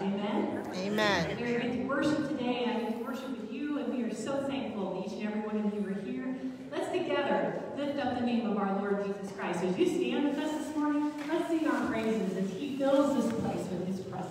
Amen? Amen. We are going to worship today, and I get to worship with you, and we are so thankful that each and every one of you are here. Let's together lift up the name of our Lord Jesus Christ. As you stand with us this morning, let's sing our praises as he fills this place with his presence.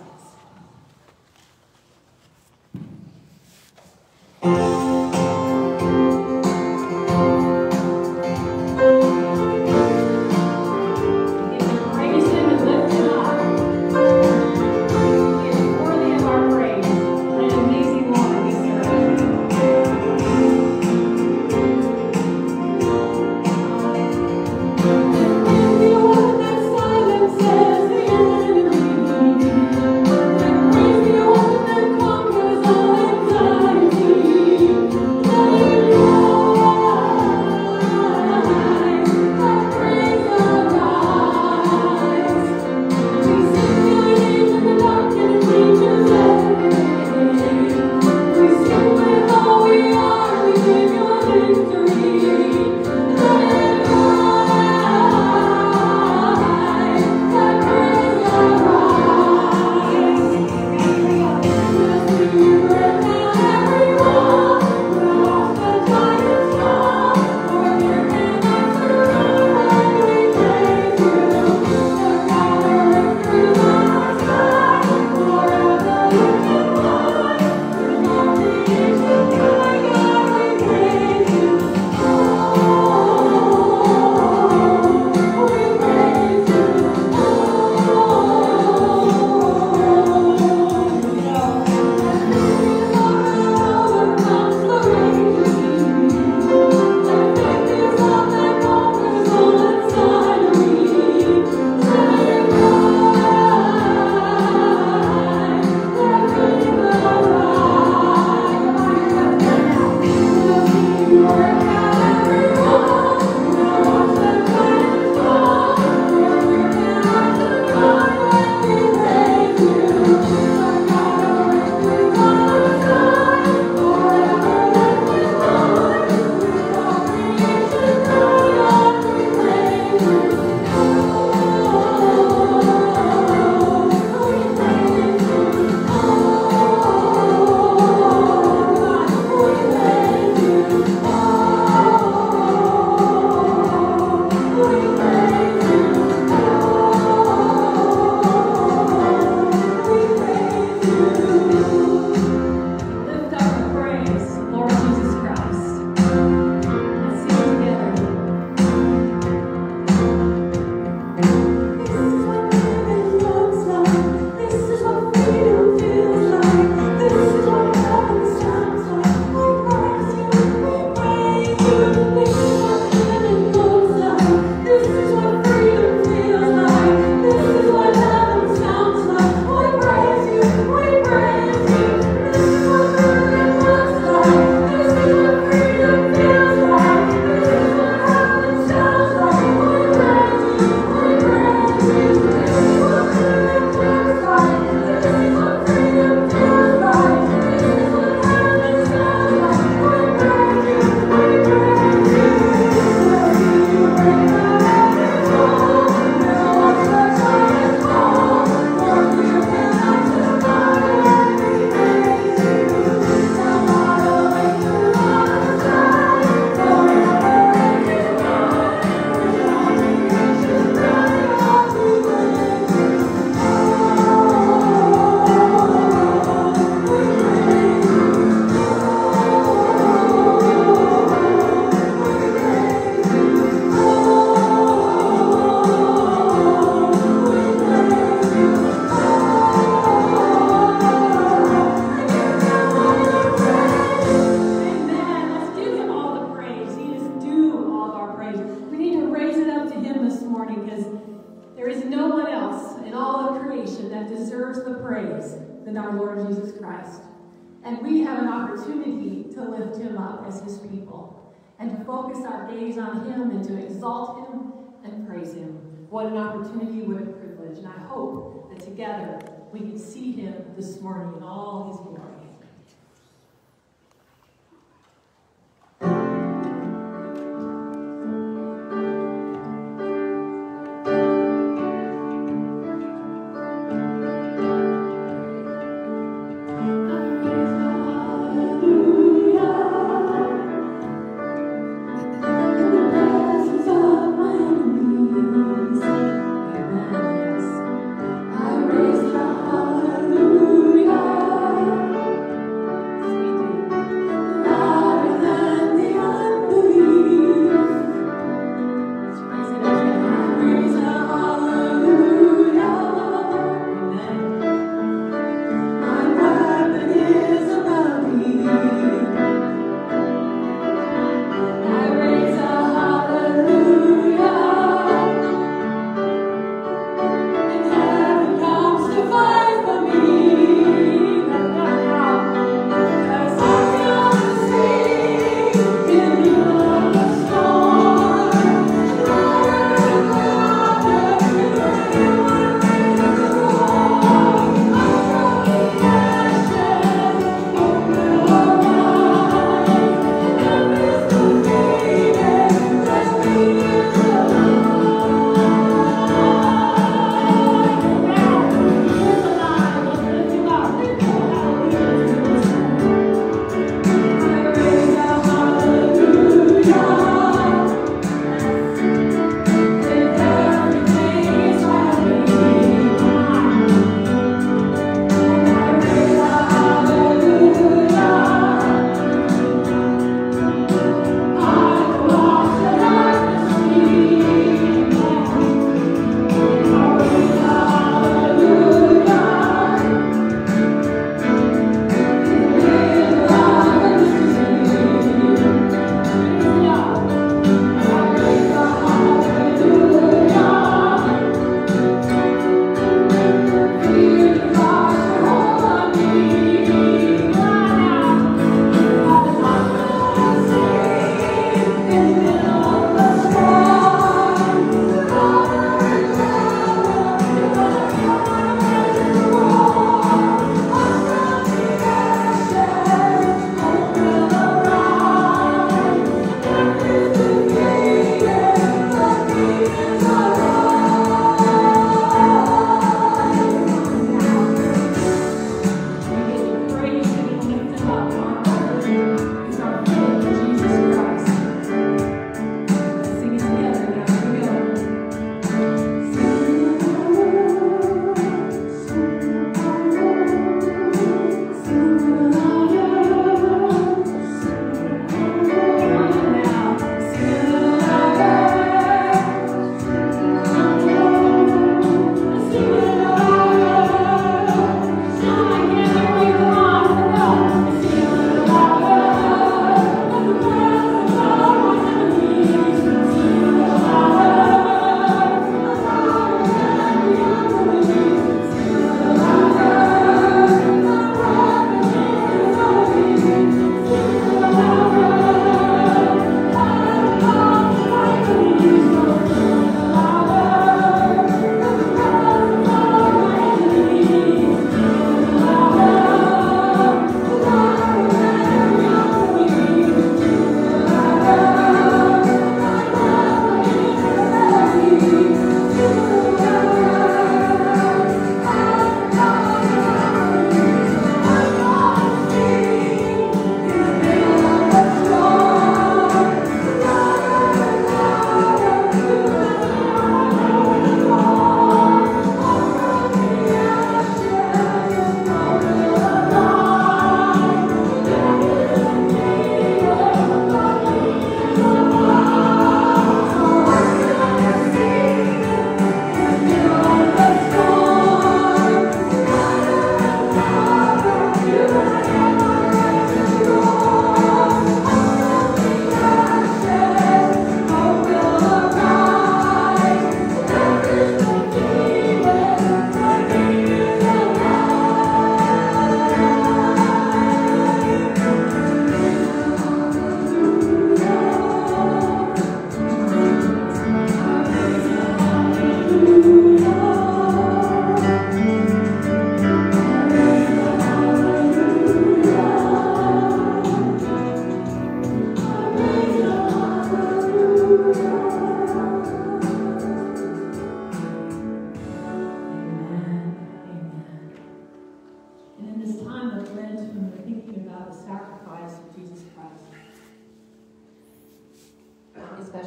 What an opportunity, what a privilege. And I hope that together we can see him this morning in all his glory.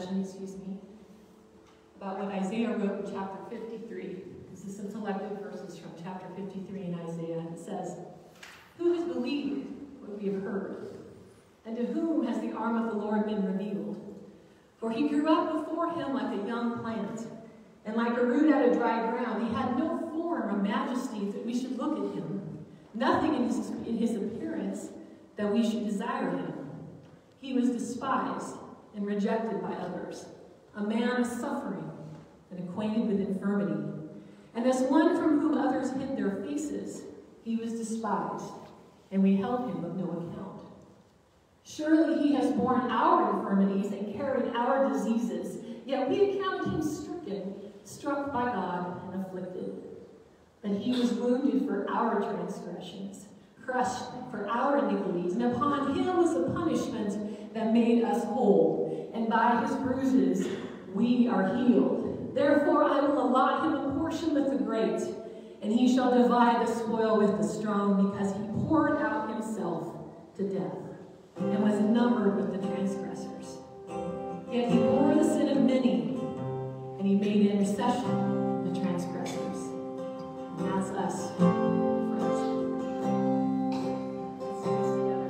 confession, about what Isaiah wrote in chapter 53. This is some selected verses from chapter 53 in Isaiah. It says, "Who has believed what we have heard? And to whom has the arm of the Lord been revealed? For he grew up before him like a young plant, and like a root out of dry ground. He had no form or majesty that we should look at him, nothing in his appearance that we should desire him. He was despised and rejected by others, a man of suffering and acquainted with infirmity. And as one from whom others hid their faces, he was despised, and we held him of no account. Surely he has borne our infirmities and carried our diseases, yet we accounted him stricken, struck by God, and afflicted. But he was wounded for our transgressions, crushed for our iniquities, and upon him was the punishment that made us whole, and by his bruises we are healed. Therefore I will allot him a portion with the great, and he shall divide the spoil with the strong, because he poured out himself to death, and was numbered with the transgressors. Yet he bore the sin of many, and he made intercession for the transgressors." And that's us, friends. Let's do this together.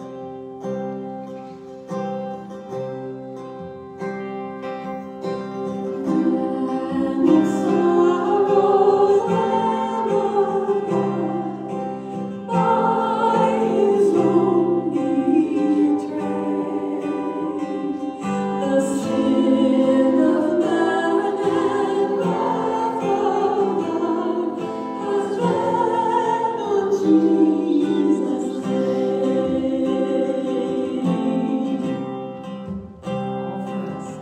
And in sorrows by his own betrayed, the sin of man and wrath of God has bled on Jesus' name. All for us.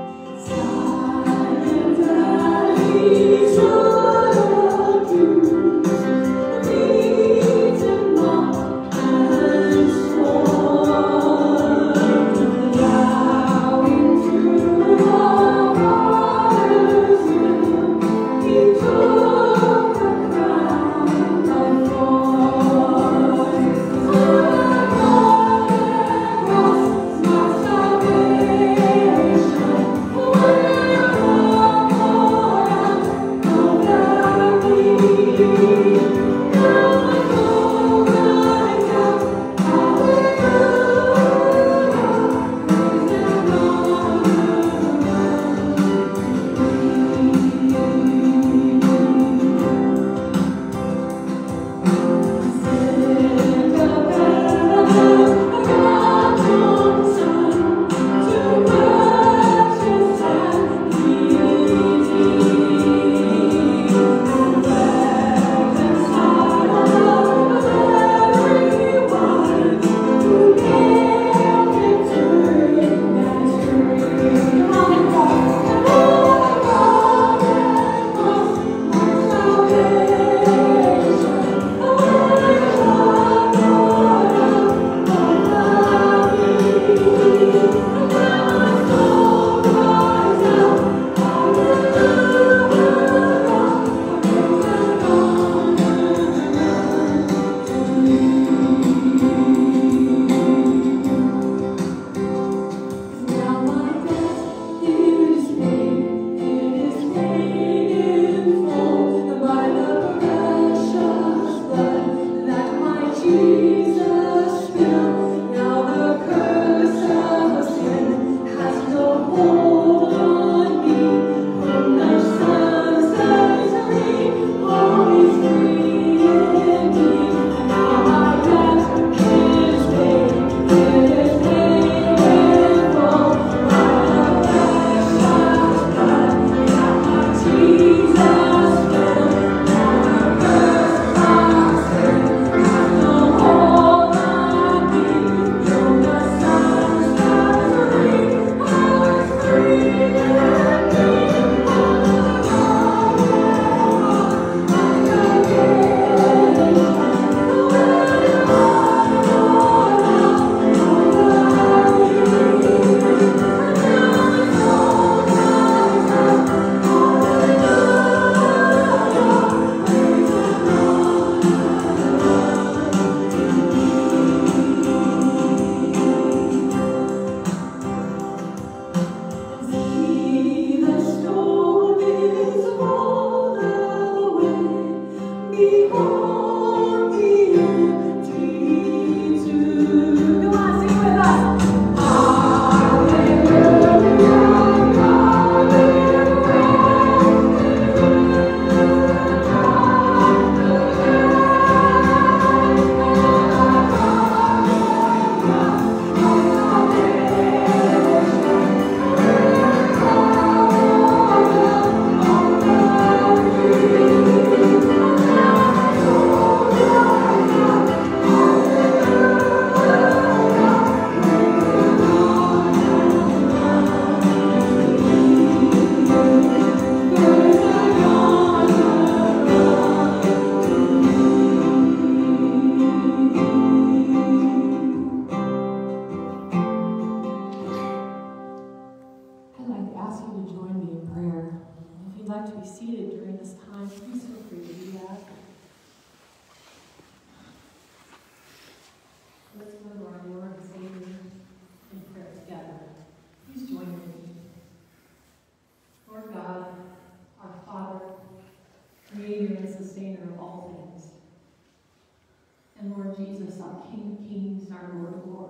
Silent that he should accuse, beaten, mocked, and scorned, bowing to the Father's will, he took the crown of thorns. On the cross, my salvation,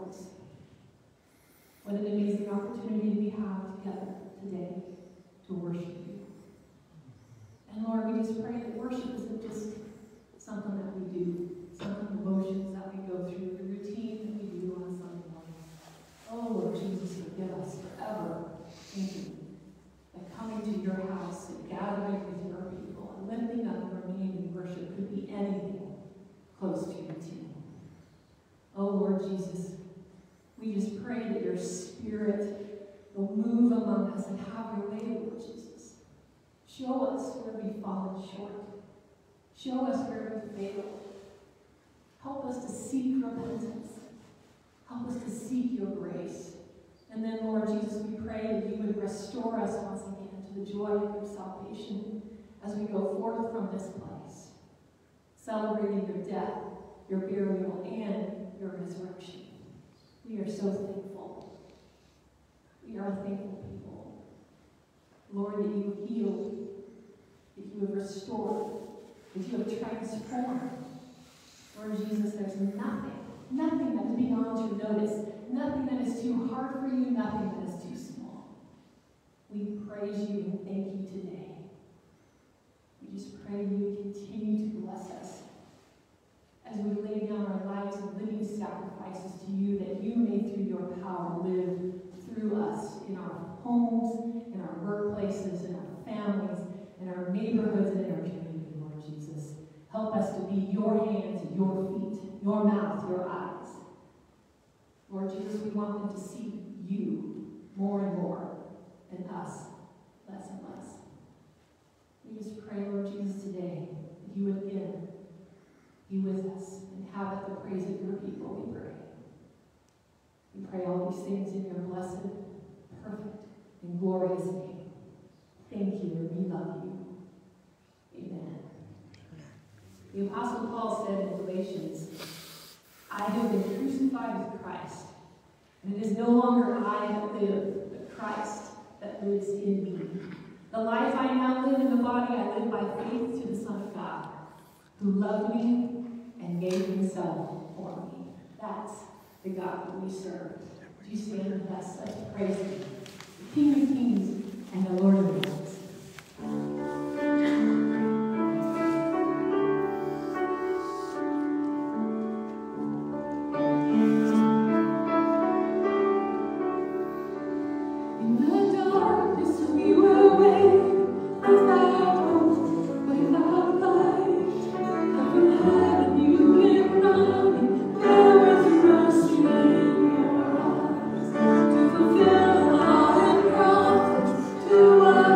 hearts. What an amazing opportunity we have together today to worship you. And Lord, we just pray that worship isn't just something that we do, something emotions that we go through, the routine that we do on Sunday morning. Oh, Lord Jesus, forgive us forever thinking that coming to your house and gathering with your people and lifting up your name in worship could be anything close to routine. Oh, Lord Jesus, we just pray that your Spirit will move among us and have your way, Lord Jesus. Show us where we've fallen short. Show us where we've failed. Help us to seek repentance. Help us to seek your grace. And then, Lord Jesus, we pray that you would restore us once again to the joy of your salvation as we go forth from this place, celebrating your death, your burial, and your resurrection. We are so thankful. We are a thankful people. Lord, that you have healed, that you have restored, that you have transformed. Lord Jesus, there's nothing that is beyond your notice, nothing that is too hard for you, nothing that is too small. We praise you and thank you today. We just pray you would continue to bless us as we lay down our lives and living sacrifices to you, that you may, through your power, live through us in our homes, in our workplaces, in our families, in our neighborhoods, and in our community, Lord Jesus. Help us to be your hands and your feet, your mouth, your eyes. Lord Jesus, we want them to see you more and more, and us less and less. We just pray, Lord Jesus, today that you would again be with us and inhabit the praise of your people, we pray. We pray all these things in your blessed, perfect, and glorious name. Thank you, and we love you. Amen. The Apostle Paul said in Galatians, I have been crucified with Christ, and it is no longer I that live, but Christ that lives in me. The life I now live in the body, I live by faith to the Son of God, who loved me and gave himself for me. That's the God that we serve. Would you stand with us? Let's praise him, the King of Kings and the Lord of Lords. To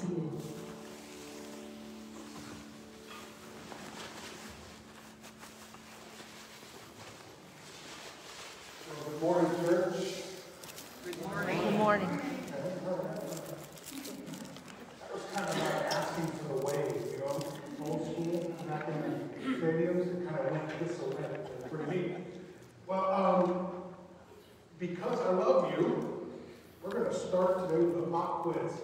seated. Good morning, church. Good morning. Good morning. That was kind of like asking for the wave, you know, old school, back in the stadiums, it kind of went this way. It's pretty neat. Well, because I love you, we're going to start today with a pop quiz.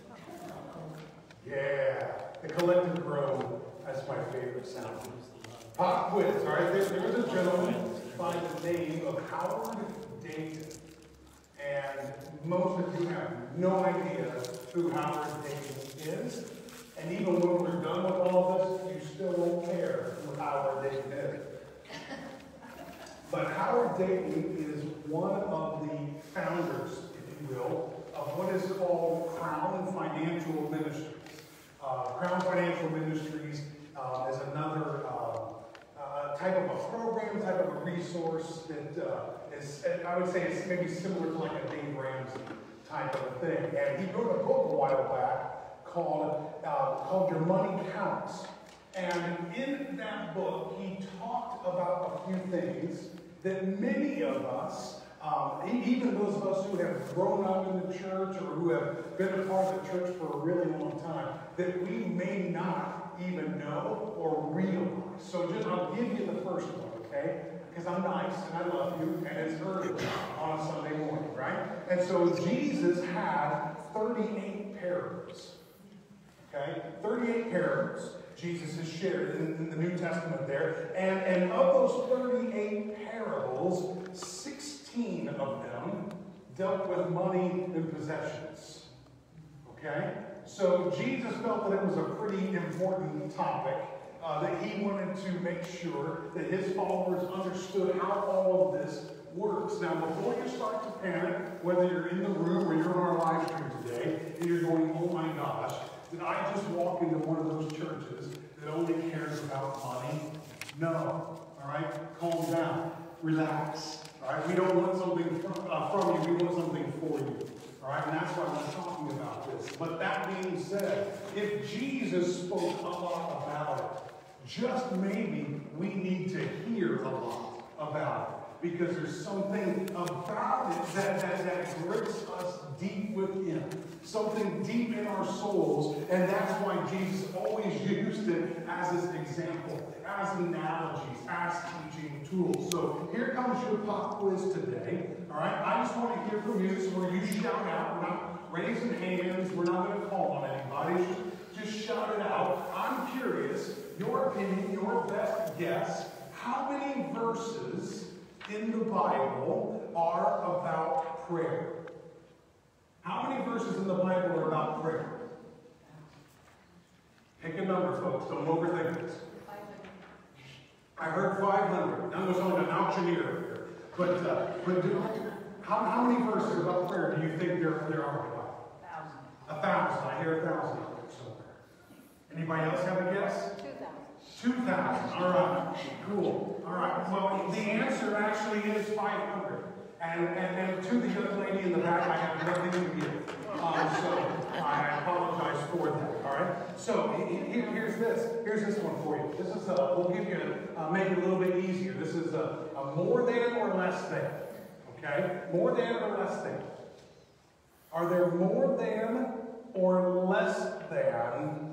Yeah, the collective groan, that's my favorite sound. Pop quiz, all right? There's a gentleman by the name of Howard Dayton. And most of you have no idea who Howard Dayton is. And even when we're done with all this, you still won't care who Howard Dayton is. But Howard Dayton is one of the founders, if you will, of what is called Crown Financial Ministries. Crown Financial Ministries is another type of a program, type of a resource that is, I would say, it's maybe similar to like a Dave Ramsey type of a thing. And he wrote a book a while back called Your Money Counts. And in that book, he talked about a few things that many of us, even those of us who have grown up in the church or who have been a part of the church for a really long time, that we may not even know or realize. So I'll give you the first one, okay? Because I'm nice and I love you, and it's early on a Sunday morning, right? And so Jesus had 38 parables. Okay? 38 parables Jesus has shared in the New Testament there. And of those 38 parables, 16 of them dealt with money and possessions. Okay? So Jesus felt that it was a pretty important topic, that he wanted to make sure that his followers understood how all of this works. Now, before you start to panic, whether you're in the room or you're on our live stream today, and you're going, oh my gosh, did I just walk into one of those churches that only cares about money? No. All right? Calm down. Relax. All right? We don't want something from you. We want something for you. All right? And that's why we're talking about this. But that being said, if Jesus spoke a lot about it, just maybe we need to hear a lot about it. Because there's something about it that grips us deep within. Something deep in our souls. And that's why Jesus always used it as his example, as analogies, as teaching tools. So here comes your pop quiz today. All right? I just want to hear from you. This is where you shout out. We're not raising hands. We're not going to call on anybody. Just shout it out. I'm curious, your opinion, your best guess, how many verses in the Bible are about prayer? How many verses in the Bible are about prayer? Pick a number, folks. Don't overthink this. 500. I heard 500. That was on an auctioneer here. But how many verses about prayer do you think there are in the Bible? 1,000. 1,000. I hear 1,000 out there somewhere. Anybody else have a guess? 2,000. 2,000. All right. Cool. All right. Well, the answer actually is 500. And to the young lady in the back, I have nothing to give. So I apologize for that. All right. So here's this. Here's this one for you. This is we'll give you make it a little bit easier. This is a more than or less than. Okay. More than or less than. Are there more than or less than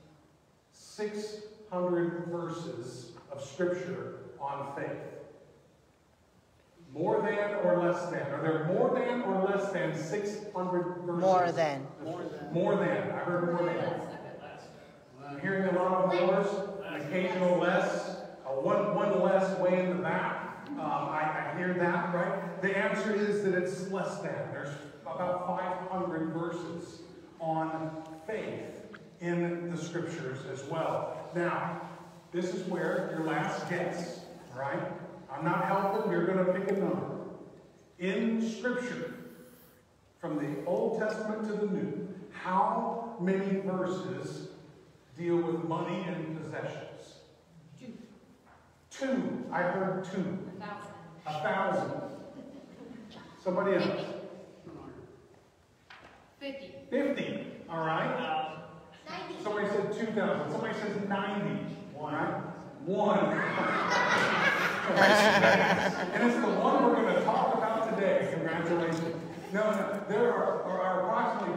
600 verses of Scripture on faith? More than or less than? Are there more than or less than 600 verses? More than. More than. I heard more than. I'm hearing a lot of mores, an occasional less, one less way in the back. I hear that, right? The answer is that it's less than. There's about 500 verses on faith in the Scriptures as well. Now, this is where your last guess, all right? I'm not helping. You're going to pick a number. In Scripture, from the Old Testament to the New, how many verses deal with money and possessions? 2. I heard 2. 1,000. Somebody else. 50. 50. All right? Somebody said 2,000. Somebody says 90. All right? 1. And it's the one we're going to talk about today. Congratulations. No. There are approximately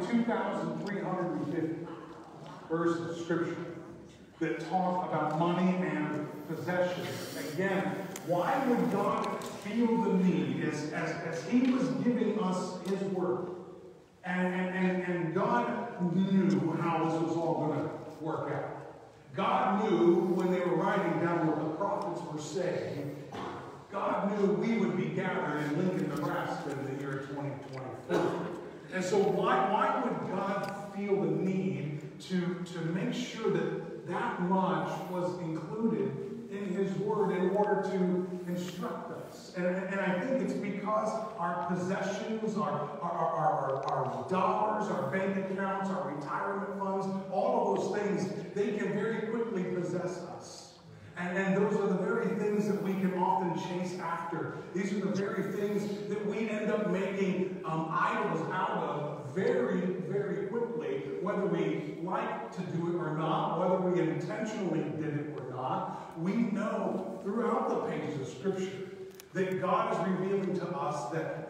2,350 verses of Scripture that talk about money and possessions. Again, why would God feel the need as He was giving us His Word? And God knew how this was all going to work out. God knew when they were writing down what the prophets were saying, God knew we would be gathered in Lincoln, Nebraska in the year 2024. And so why would God feel the need to make sure that much was included in His Word in order to instruct us? And I think it's because our possessions, our dollars, our bank accounts, our retirement funds, all of those things, they can very quickly possess us. And those are the very things that we can often chase after. These are the very things that we end up making idols out of very, very quickly, whether we like to do it or not, whether we intentionally did it or not. We know throughout the pages of Scripture that God is revealing to us that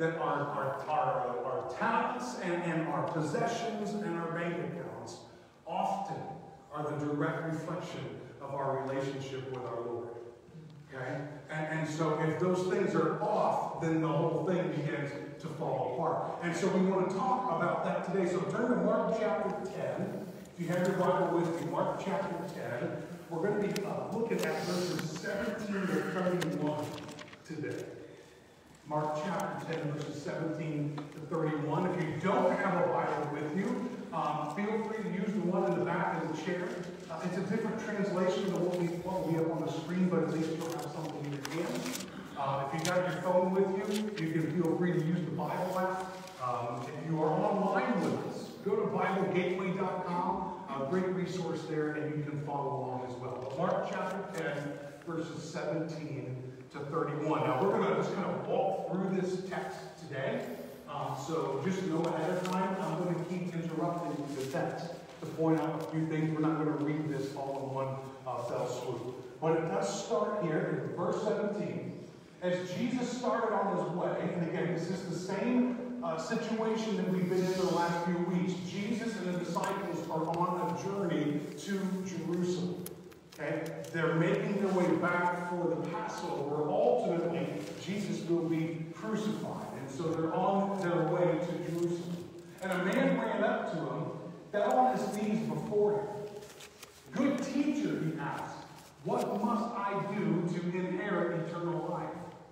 our talents and our possessions and our bank accounts often are the direct reflection of our relationship with our Lord. Okay? And so if those things are off, then the whole thing begins to fall apart. And so we want to talk about that today. So turn to Mark chapter 10. If you have your Bible with you, Mark chapter 10. We're going to be looking at verses 17 to 31 today. Mark chapter 10, verses 17 to 31. If you don't have a Bible with you, feel free to use the one in the back of the chair. It's a different translation than what we have on the screen, but at least you'll have something in your hands. If you got your phone with you, you can feel free to use the Bible app. If you are online with us, go to BibleGateway.com. Great resource there, and you can follow along as well. Mark chapter 10, verses 17 to 31. Now, we're going to just kind of walk through this text today. So just know ahead of time, I'm going to keep interrupting the text to point out a few things. We're not going to read this all in one fell swoop. But it does start here in verse 17. As Jesus started on His way, and again, this is the same situation that we've been in the last few weeks. Jesus and the disciples are on a journey to Jerusalem. Okay? They're making their way back for the Passover. Ultimately, Jesus will be crucified. And so they're on their way to Jerusalem. And a man ran up to him, fell on his knees before him. "Good teacher," he asked, "what must I do to inherit eternal life?"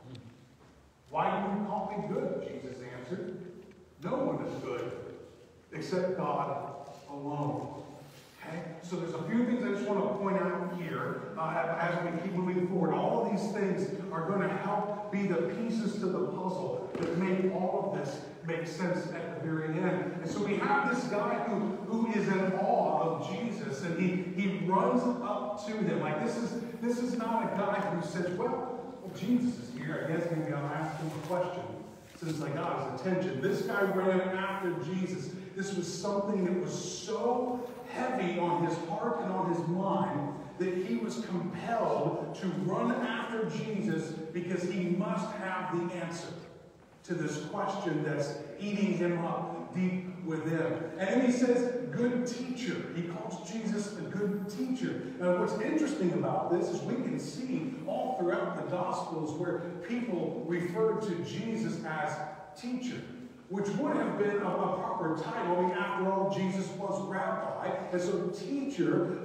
"Why do you call me good?" Jesus answered. "No one is good except God alone." Okay? So there's a few things I just want to point out here as we keep moving forward. All of these things are going to help be the pieces to the puzzle that make all of this make sense at the very end. And so we have this guy who is in awe of Jesus, and he runs up to him. Like this is not a guy who says, well, Jesus is here. I guess maybe I'll ask him a question since I got his attention. This guy ran after Jesus. This was something that was so heavy on his heart and on his mind that he was compelled to run after Jesus because he must have the answer to this question that's eating him up deep within. And then he says, "Good teacher." He calls Jesus a good teacher. Now, what's interesting about this is we can see all throughout the Gospels where people referred to Jesus as teacher, which would have been a proper title. I mean, after all, Jesus was rabbi. And so teacher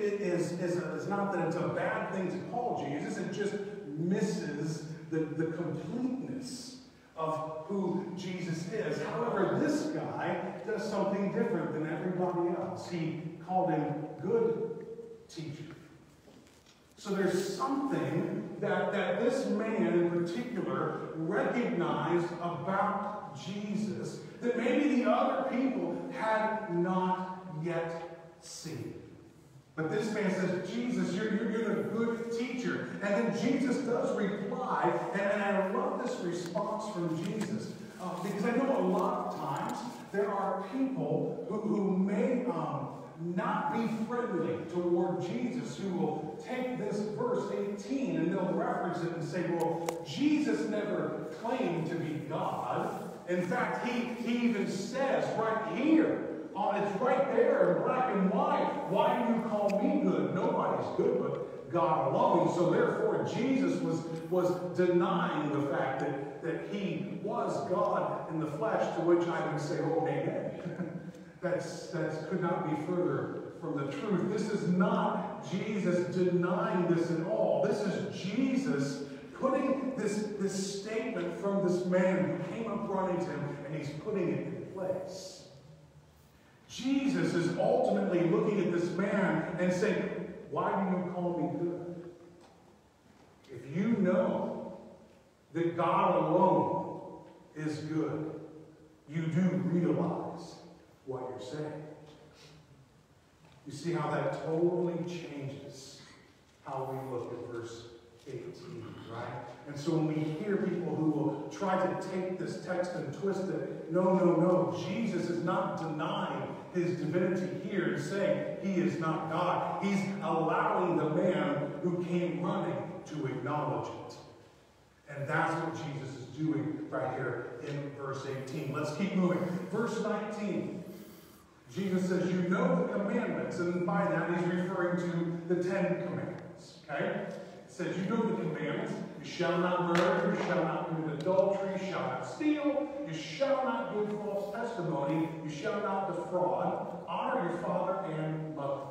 is not that it's a bad thing to call Jesus. It just misses the completeness of who Jesus is. However, this guy does something different than everybody else. He called him good teacher. So there's something that this man in particular recognized about Jesus that maybe the other people had not yet seen. But this man says, "Jesus, you're the good teacher." And then Jesus does reply, and I love this response from Jesus. Because I know a lot of times there are people who may not be friendly toward Jesus, who will take this verse 18 and they'll reference it and say, well, Jesus never claimed to be God. In fact, he even says right here, it's right there in black and white, why do you call me good? Nobody's good but God alone. So therefore, Jesus was denying the fact that he was God in the flesh, to which I would say, oh, amen. That could not be further from the truth. This is not Jesus denying this at all. This is Jesus putting this statement from this man who came up running to him, and he's putting it in place. Jesus is ultimately looking at this man and saying, why do you call me good? If you know that God alone is good, you do realize what you're saying. You see how that totally changes how we look at verse 18, right? And so when we hear people who will try to take this text and twist it, no, Jesus is not denying his divinity here and saying he is not God. He's allowing the man who came running to acknowledge it. And that's what Jesus is doing right here in verse 18. Let's keep moving. Verse 19. Jesus says, you know the commandments. And by that, he's referring to the 10 commandments. Okay? It says, you know the commandments. You shall not murder. You shall not commit adultery. You shall not steal. You shall not give false testimony. You shall not defraud. Honor your father and mother.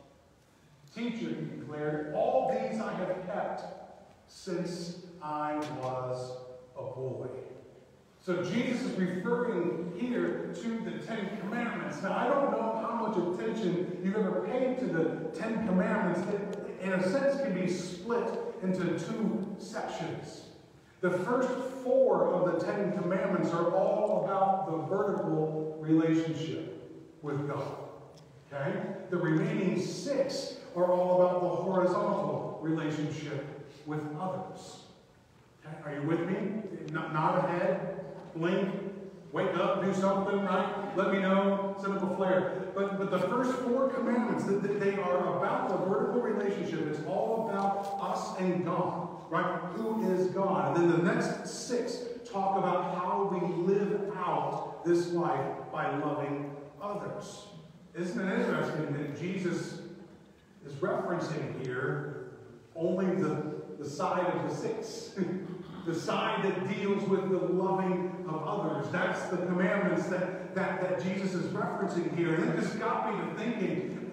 Teacher, he declared, all these I have kept since I was a boy. So Jesus is referring here to the 10 Commandments. Now, I don't know how much attention you've ever paid to the 10 Commandments. It, in a sense, can be split into 2 sections. The first 4 of the 10 Commandments are all about the vertical relationship with God. Okay? The remaining 6 are all about the horizontal relationship with others. Okay? Are you with me? Nod ahead. Blink, wake up, do something, right? Let me know, send up a flare. But the first 4 commandments, they are about the vertical relationship. It's all about us and God, right? Who is God? And then the next 6 talk about how we live out this life by loving others. Isn't it interesting that Jesus is referencing here only the side of the 6? The side that deals with the loving of others. That's the commandments that Jesus is referencing here. And it just got me to thinking,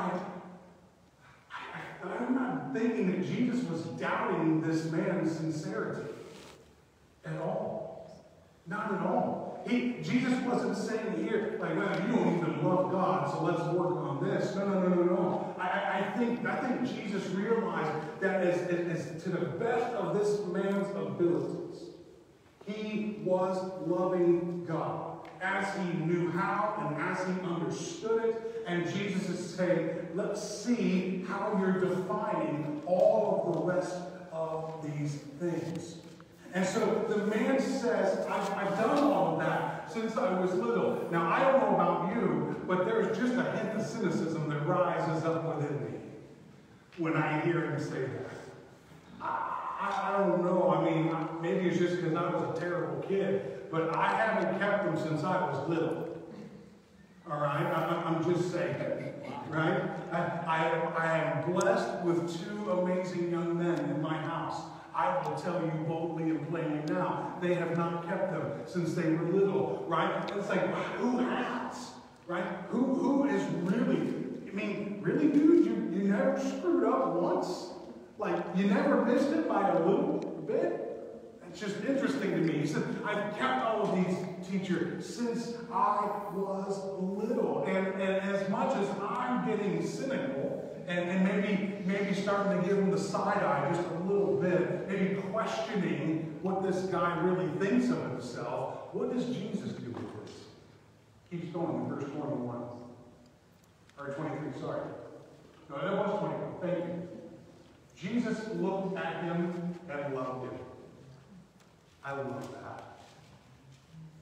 I'm not thinking that Jesus was doubting this man's sincerity at all. Not at all. Jesus wasn't saying here, like, well, you don't even love God, so let's work on this. No. I think Jesus realized that as to the best of this man's abilities, he was loving God as he knew how and as he understood it. And Jesus is saying, let's see how you're defining all of the rest of these things. And so the man says, I've done all of that since I was little. Now, I don't know about you, but there's just a hint of cynicism that rises up within me when I hear him say that. I don't know. I mean, maybe it's just because I was a terrible kid, but I haven't kept them since I was little. All right? I'm just saying, right? I am blessed with 2 amazing young men in my house. I will tell you boldly and plainly now, they have not kept them since they were little, right? It's like, who has, right? Who is really, I mean, really, dude, you never screwed up once? Like, you never missed it by a little bit? It's just interesting to me. He said, I've kept all of these, teacher, since I was little. And as much as I'm getting cynical, and maybe starting to give him the side eye just a little bit, maybe questioning what this guy really thinks of himself, what does Jesus do with this? Keeps going in verse 21. Or 23, sorry. No, that was 21. Thank you. Jesus looked at him and loved him. I love that.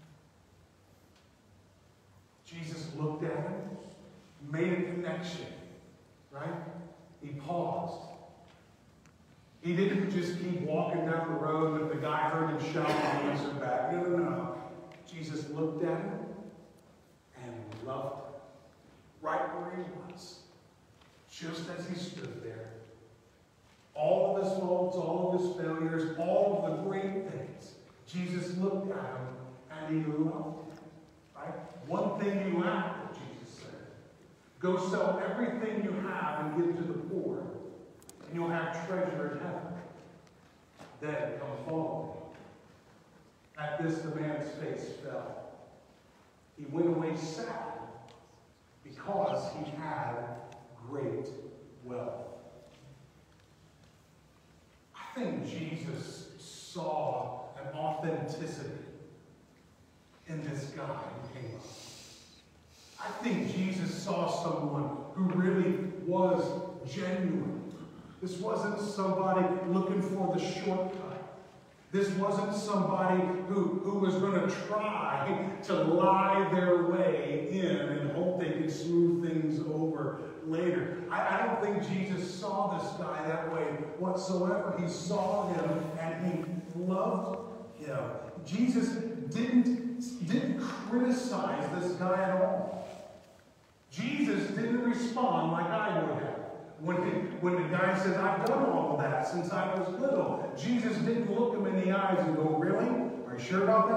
Jesus looked at him, made a connection, right? He paused. He didn't just keep walking down the road, but the guy heard him shout and he answered back. No, no, no. Jesus looked at him and loved him right where he was, just as he stood there. All of his faults, all of his failures, all of the great things. Jesus looked at him and he loved him. Right? One thing you lack, Jesus said. Go sell everything you have and give to the poor, and you'll have treasure in heaven. Then come follow me. At this, the man's face fell. He went away sad because he had great wealth. I think Jesus saw an authenticity in this guy who came up. I think Jesus saw someone who really was genuine. This wasn't somebody looking for the shortcut. This wasn't somebody who was going to try to lie their way in and hope they could smooth things over later. I don't think Jesus saw this guy that way whatsoever. He saw him and he loved him. Jesus didn't criticize this guy at all. Jesus didn't respond like I would have. When the guy says, I've done all of that since I was little, Jesus didn't look him in the eyes and go, really? Are you sure about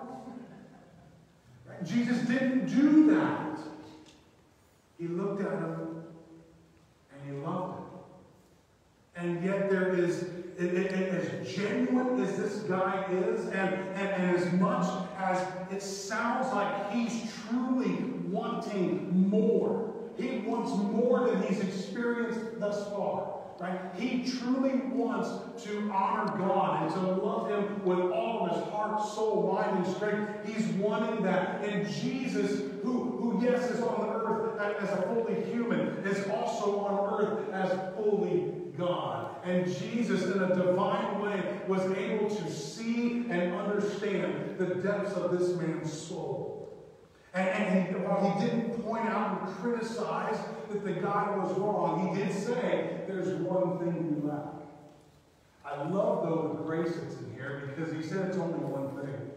that? Jesus didn't do that. He looked at him and he loved him. And yet there is, as genuine as this guy is, and as much as it sounds like he's truly wanting more, he wants more than he's experienced thus far. Right? He truly wants to honor God and to love Him with all of his heart, soul, mind, and strength. He's wanting that. And Jesus, who yes, is on the earth as a fully human, is also on earth as fully God. And Jesus, in a divine way, was able to see and understand the depths of this man's soul. And while he didn't point out and criticize that the guy was wrong, he did say, there's one thing you lack. I love, though, the grace that's in here, because he said it's only one thing.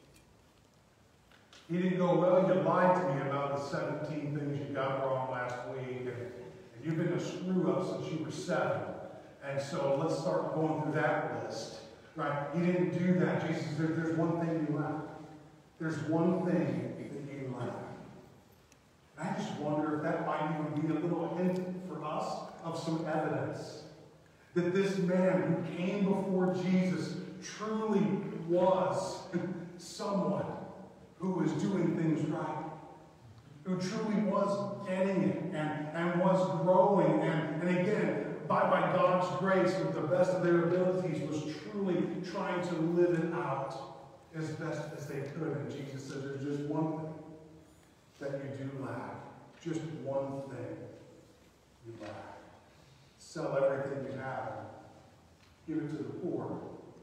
He didn't go, well, you lied to me about the 17 things you got wrong last week, and you've been a screw-up since you were 7. And so let's start going through that list. Right? He didn't do that. Jesus said, there's one thing you lack. There's one thing that you lack. And I just wonder if that might even be a little hint for us of some evidence that this man who came before Jesus truly was someone who was doing things right, who truly was getting it and was growing, and again, by God's grace, with the best of their abilities, was truly trying to live it out as best as they could. And Jesus says, there's just one thing that you do lack. Just one thing you lack. Sell everything you have. Give it to the poor.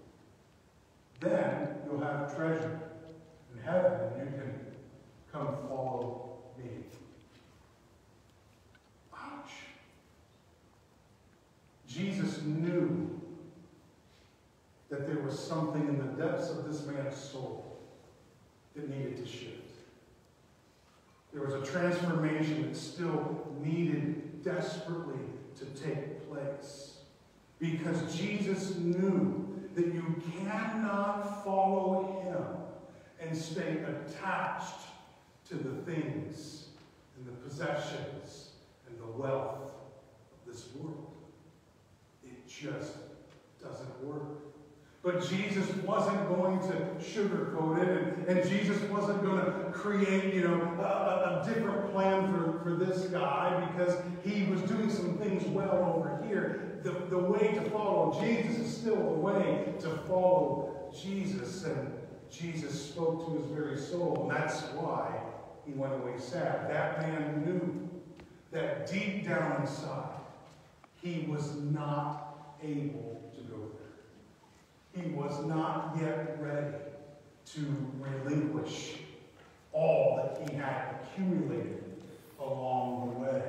Then you'll have treasure in heaven, and you can come follow me. Ouch. Jesus knew that there was something in the depths of this man's soul that needed to shift. There was a transformation that still needed desperately to take place. Because Jesus knew that you cannot follow him and stay attached to the things and the possessions and the wealth of this world. It just doesn't work. But Jesus wasn't going to sugarcoat it, and Jesus wasn't going to create, a different plan for this guy because he was doing some things well over here. The way to follow Jesus is still the way to follow Jesus, and Jesus spoke to his very soul, and that's why he went away sad. That man knew that deep down inside, he was not able to go there. He was not yet ready to relinquish all that he had accumulated along the way.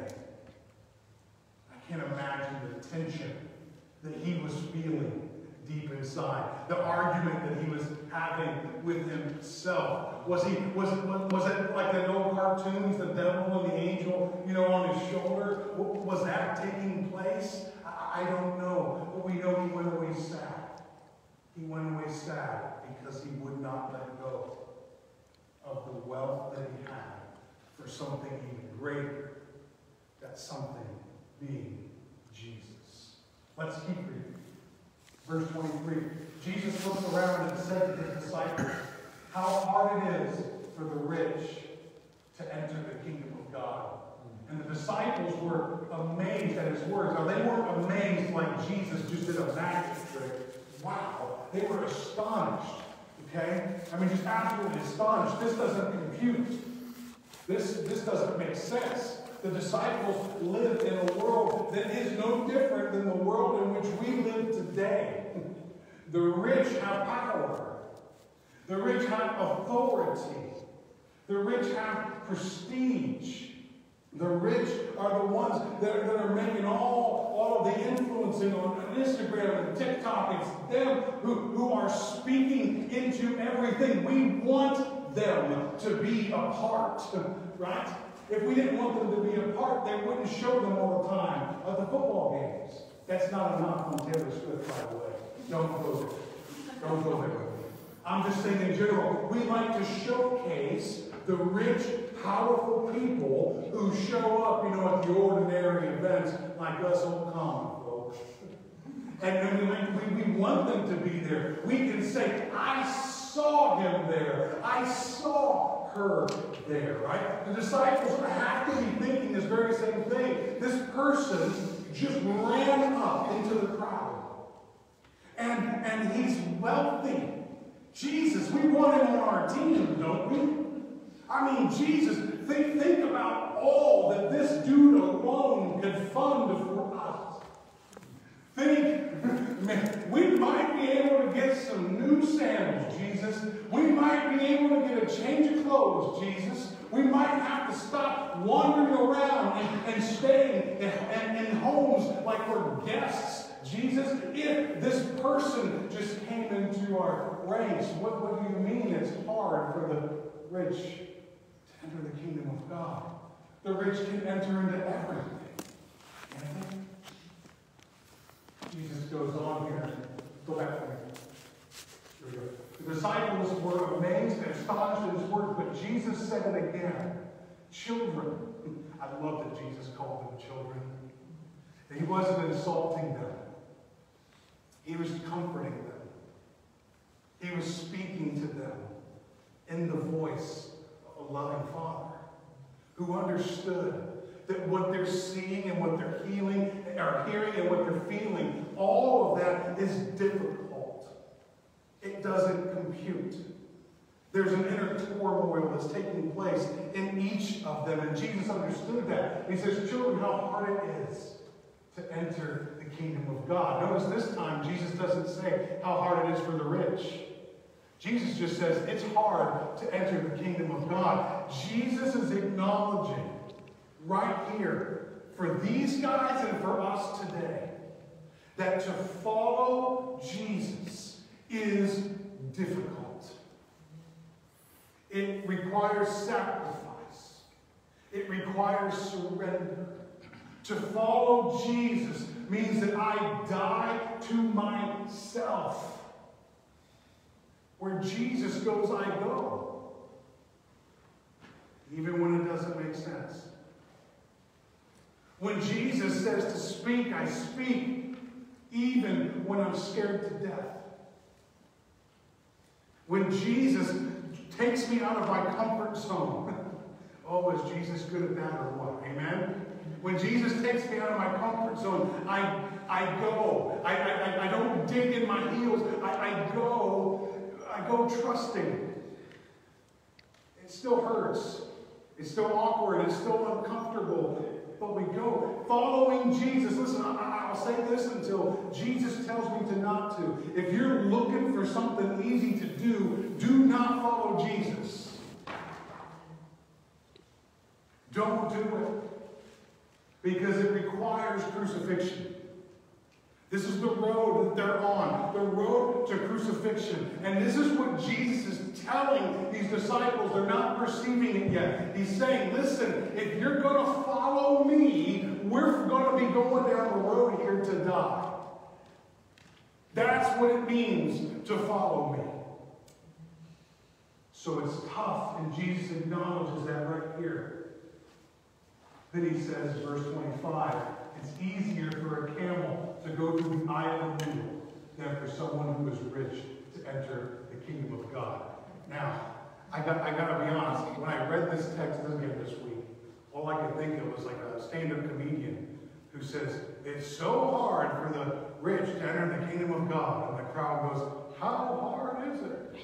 I can't imagine the tension that he was feeling deep inside. The argument that he was having with himself. Was it like the old cartoons, the devil and the angel, on his shoulder? Was that taking place? I don't know. But we know he went away sad. He went away sad because he would not let go of the wealth that he had for something even greater. That something being Jesus. Let's keep reading. Verse 23. Jesus looked around and said to his disciples, how hard it is for the rich to enter the kingdom of God. And the disciples were amazed at his words. Now, they weren't amazed like Jesus just did a magic trick. Wow. They were astonished. Okay? I mean, just absolutely astonished. This doesn't compute. This doesn't make sense. The disciples lived in a world that is no different than the world in which we live today. The rich have power. The rich have authority. The rich have prestige. The rich are the ones that are making all of the influencing on Instagram and TikTok. It's them who are speaking into everything. We want them to be a part, right? If we didn't want them to be a part, they wouldn't show them all the time at the football games. That's not a knock on Taylor Swift, by the way. Don't go there. Don't go there with me. I'm just saying in general, we like to showcase the rich, powerful people who show up, at the ordinary events like us old common folks. And we want them to be there. We can say, I saw him there. I saw her there, right? The disciples have to be thinking this very same thing. This person just ran up into the crowd. And he's wealthy. Jesus, we want him on our team, don't we? I mean, Jesus, think about all that this dude alone could fund for us. Man, we might be able to get some new sandals, Jesus. We might be able to get a change of clothes, Jesus. We might have to stop wandering around and staying in homes like we're guests, Jesus. If this person just came into our ranks, what do you mean it's hard for the rich to enter the kingdom of God? The rich can enter into everything. Can't they? Jesus goes on here. Go back for me. Here we go. The disciples were amazed and astonished at his words, but Jesus said it again. Children. I love that Jesus called them children. He wasn't insulting them. He was comforting them. He was speaking to them in the voice of a loving Father who understood that what they're seeing and what they're hearing and what they're feeling, all of that is difficult. It doesn't compute. There's an inner turmoil that's taking place in each of them, and Jesus understood that. He says, children, how hard it is to enter the kingdom of God. Notice this time, Jesus doesn't say how hard it is for the rich. Jesus just says it's hard to enter the kingdom of God. Jesus is acknowledging right here, for these guys and for us today, that to follow Jesus is difficult. It requires sacrifice. It requires surrender. To follow Jesus means that I die to myself. Where Jesus goes, I go. Even when it doesn't make sense. When Jesus says to speak, I speak, even when I'm scared to death. When Jesus takes me out of my comfort zone. Oh, is Jesus good at that or what? Amen? When Jesus takes me out of my comfort zone, I go. I don't dig in my heels. I go trusting. It still hurts. It's still awkward. It's still uncomfortable. But we go. Following Jesus. Listen, I'll say this until Jesus tells me to not to. If you're looking for something easy to do, do not follow Jesus. Don't do it. Because it requires crucifixion. This is the road that they're on, the road to crucifixion. And this is what Jesus is telling these disciples. They're not perceiving it yet. He's saying, listen, if you're going to follow me, we're going to be going down the road here to die. That's what it means to follow me. So it's tough, and Jesus acknowledges that right here. Then he says, verse 25, it's easier for a camel to go through the eye of a needle than for someone who is rich to enter the kingdom of God. Now, I got to be honest, when I read this text again this week, all I could think of was like a stand-up comedian who says, it's so hard for the rich to enter the kingdom of God. And the crowd goes, how hard is it?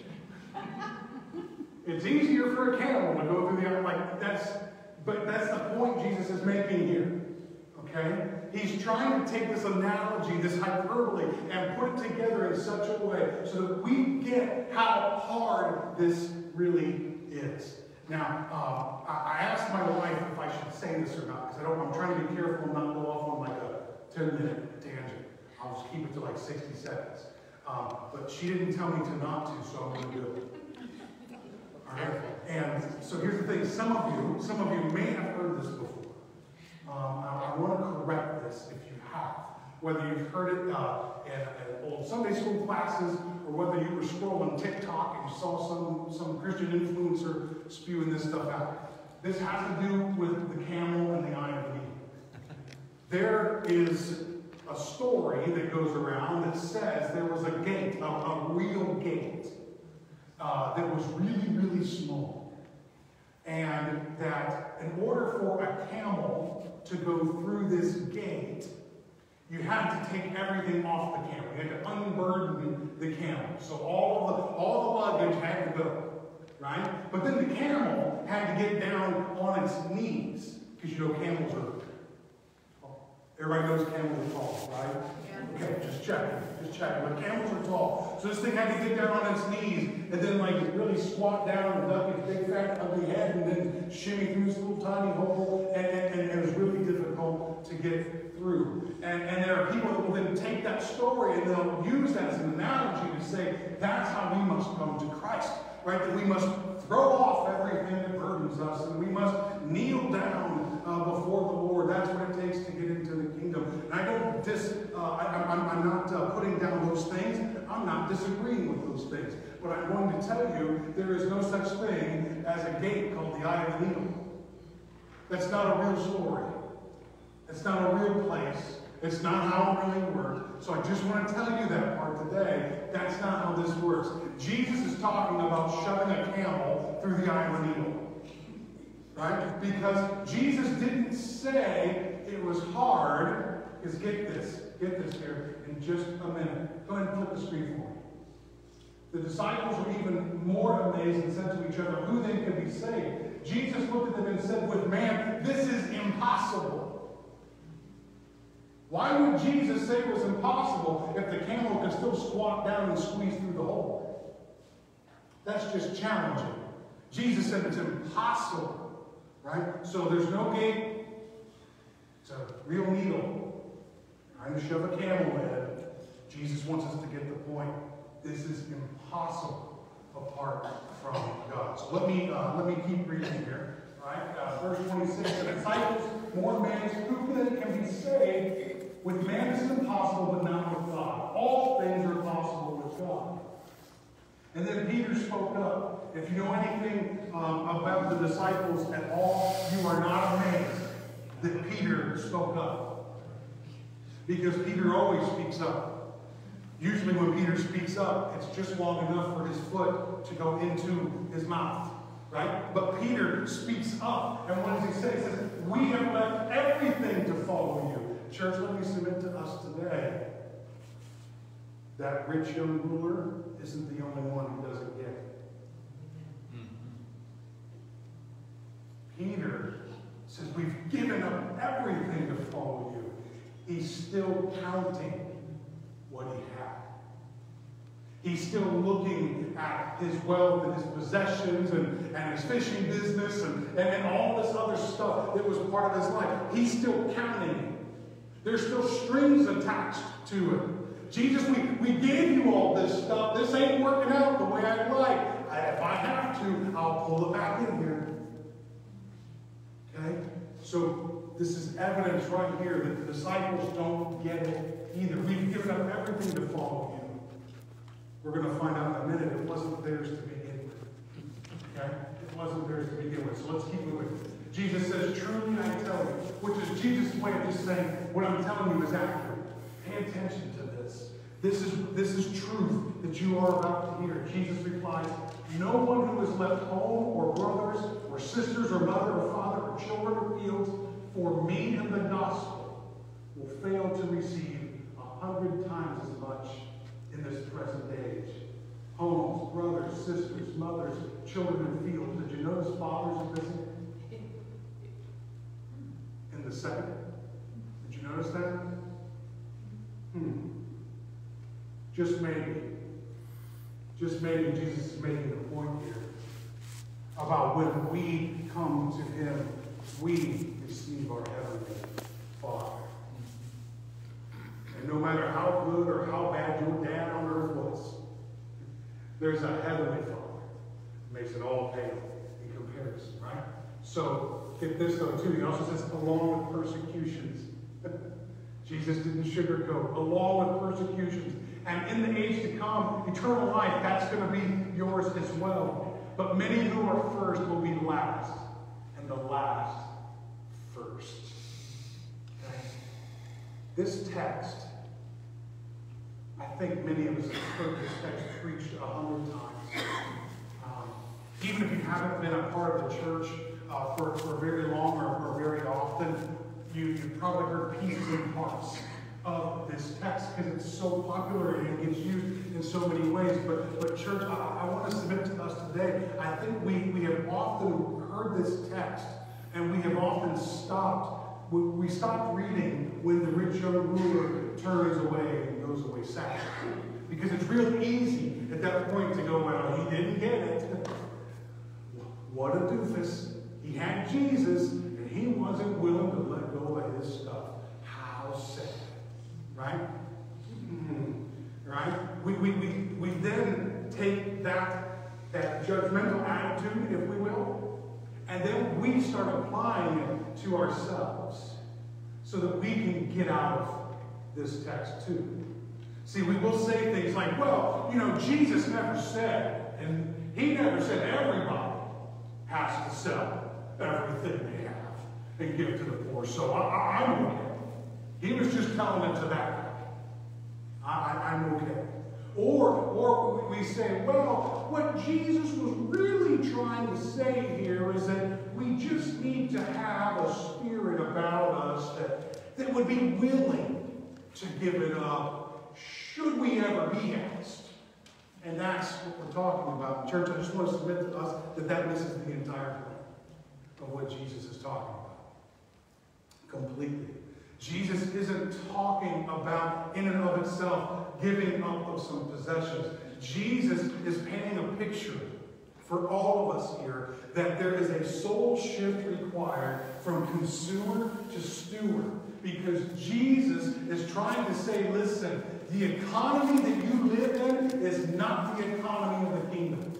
It's easier for a camel to go through the eye. But that's the point Jesus is making here. Okay? He's trying to take this analogy, this hyperbole, and put it together in such a way so that we get how hard this really is. Now, I asked my wife if I should say this or not, because I'm trying to be careful and not go off on like a 10-minute tangent. I'll just keep it to like 60 seconds. But she didn't tell me to not to, so I'm going to do it. All right? And so here's the thing. Some of you may have heard this before. I want to correct this if you have. Whether you've heard it in old Sunday school classes, or whether you were scrolling TikTok and you saw some Christian influencer spewing this stuff out. This has to do with the camel and the eye of the needle. There is a story that goes around that says there was a gate, a real gate, that was really, really small. And that in order for a camel to go through this gate, you had to take everything off the camel. You had to unburden the camel. So all the luggage had to go, right? But then the camel had to get down on its knees, because you know camels are tall. Everybody knows camels are tall, right? Yeah. Okay, just checking. But camels are tall. So this thing had to get down on its knees and then like really squat down and duck its big fat ugly head and then shimmy through this little tiny hole, and it was really difficult to get through. And there are people that will then take that story and they'll use that as an analogy to say that's how we must come to Christ, right? That we must throw off everything that burdens us and we must kneel down before the Lord. That's what it takes to get into the kingdom. And I don't I'm not putting down those things. I'm not disagreeing with those things. But I'm going to tell you there is no such thing as a gate called the eye of the needle. That's not a real story. It's not a real place. It's not how it really works. So I just want to tell you that part today. That's not how this works. Jesus is talking about shoving a camel through the eye of the needle. Right? Because Jesus didn't say it was hard. Because get this here in just a minute. Go ahead and flip the screen for me. The disciples were even more amazed and said to each other, who then could be saved? Jesus looked at them and said, with man, this is impossible. Why would Jesus say it was impossible if the camel could still squat down and squeeze through the hole? That's just challenging. Jesus said it's impossible, right? So there's no gate. It's a real needle. Trying to shove a camel in. Jesus wants us to get the point. This is impossible apart from God. So let me keep reading here. Right? Verse 26. The disciples more amazed, who then can be saved? With man this is impossible, but not with God. All things are possible with God. And then Peter spoke up. If you know anything about the disciples at all, you are not amazed that Peter spoke up. Because Peter always speaks up. Usually when Peter speaks up, it's just long enough for his foot to go into his mouth. Right? But Peter speaks up. And what does he say? He says, we have left everything to follow you. Church, let me submit to us today. That rich young ruler isn't the only one who doesn't get it. Peter says, we've given up everything to follow you. He's still counting what he had. He's still looking at his wealth and his possessions and his fishing business and all this other stuff that was part of his life. He's still counting it. There's still strings attached to it. Jesus, we gave you all this stuff. This ain't working out the way I'd like. If I have to, I'll pull it back in here. Okay? So this is evidence right here that the disciples don't get it either. We've given up everything to follow you. We're going to find out in a minute it wasn't theirs to begin with. Okay? It wasn't theirs to begin with. So let's keep moving. Jesus says, truly I tell you, which is Jesus' way of just saying, what I'm telling you is accurate. Pay attention to this. This is truth that you are about to hear. Jesus replies, no one who has left home or brothers or sisters or mother or father or children or fields for me and the gospel will fail to receive 100 times as much in this present age. Homes, brothers, sisters, mothers, children, and fields. Did you notice fathers are missing? In the second? Did you notice that? Just maybe Jesus is making a point here about when we come to him, we receive our heavenly Father. And no matter how good or how bad your dad on earth was, there's a heavenly Father. It makes it all pale in comparison, right? So, get this though too. He also says, along with persecutions. Jesus didn't sugarcoat. Along with persecutions. And in the age to come, eternal life, that's going to be yours as well. But many who are first will be last, and the last first. Okay? This text, I think many of us have heard this text preached 100 times. Even if you haven't been a part of the church for very long or very often, you've probably heard pieces and parts of this text because it's so popular and it gets used in so many ways. But church, I want to submit to us today, I think we have often heard this text and we have often stopped. We stopped reading when the rich young ruler turns away and goes away sad. Because it's real easy at that point to go, well, he didn't get it. What a doofus. He had Jesus and he wasn't willing to let go of his stuff. How sad. Right? Right? We then take that judgmental attitude, if we will, and then we start applying it to ourselves so that we can get out of this text too. See, we will say things like, well, you know, Jesus never said, and he never said everybody has to sell everything they have and give to the poor. So I'm okay. He was just telling it to that guy. I'm okay. Or we say, well, what Jesus was really trying to say here is that we just need to have a spirit about us that would be willing to give it up should we ever be asked. And that's what we're talking about. Church, I just want to submit to us that misses the entire point of what Jesus is talking about. Completely. Jesus isn't talking about, in and of itself, giving up of some possessions. Jesus is painting a picture for all of us here that there is a soul shift required from consumer to steward. Because Jesus is trying to say, listen, the economy that you live in is not the economy of the kingdom.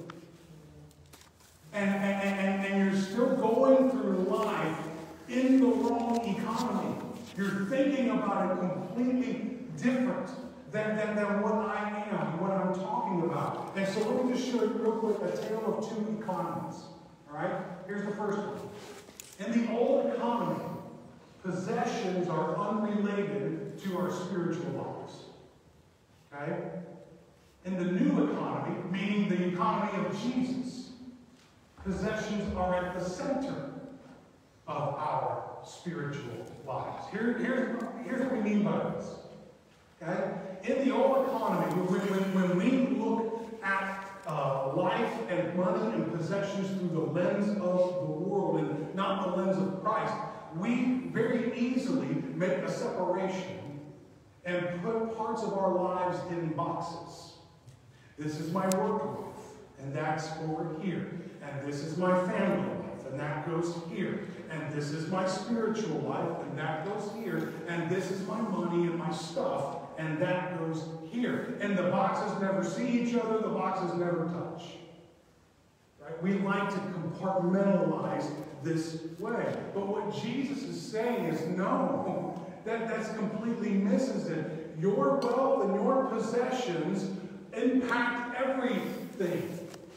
And you're still going through life in the wrong economy. You're thinking about it completely different than what I am, what I'm talking about. And so let me just show you real quick a tale of two economies. All right? Here's the first one. In the old economy, possessions are unrelated to our spiritual lives. Okay? In the new economy, meaning the economy of Jesus, possessions are at the center of our spiritual lives. Here's what we mean by this. Okay? In the old economy, when we look at life and money and possessions through the lens of the world and not the lens of Christ, we very easily make a separation and put parts of our lives in boxes. This is my work life, and that's over here. And this is my family life, and that goes here. And this is my spiritual life, and that goes here. And this is my money and my stuff, and that goes here. And the boxes never see each other. The boxes never touch. Right? We like to compartmentalize this way. But what Jesus is saying is, no, that's completely misses it. Your wealth and your possessions impact everything.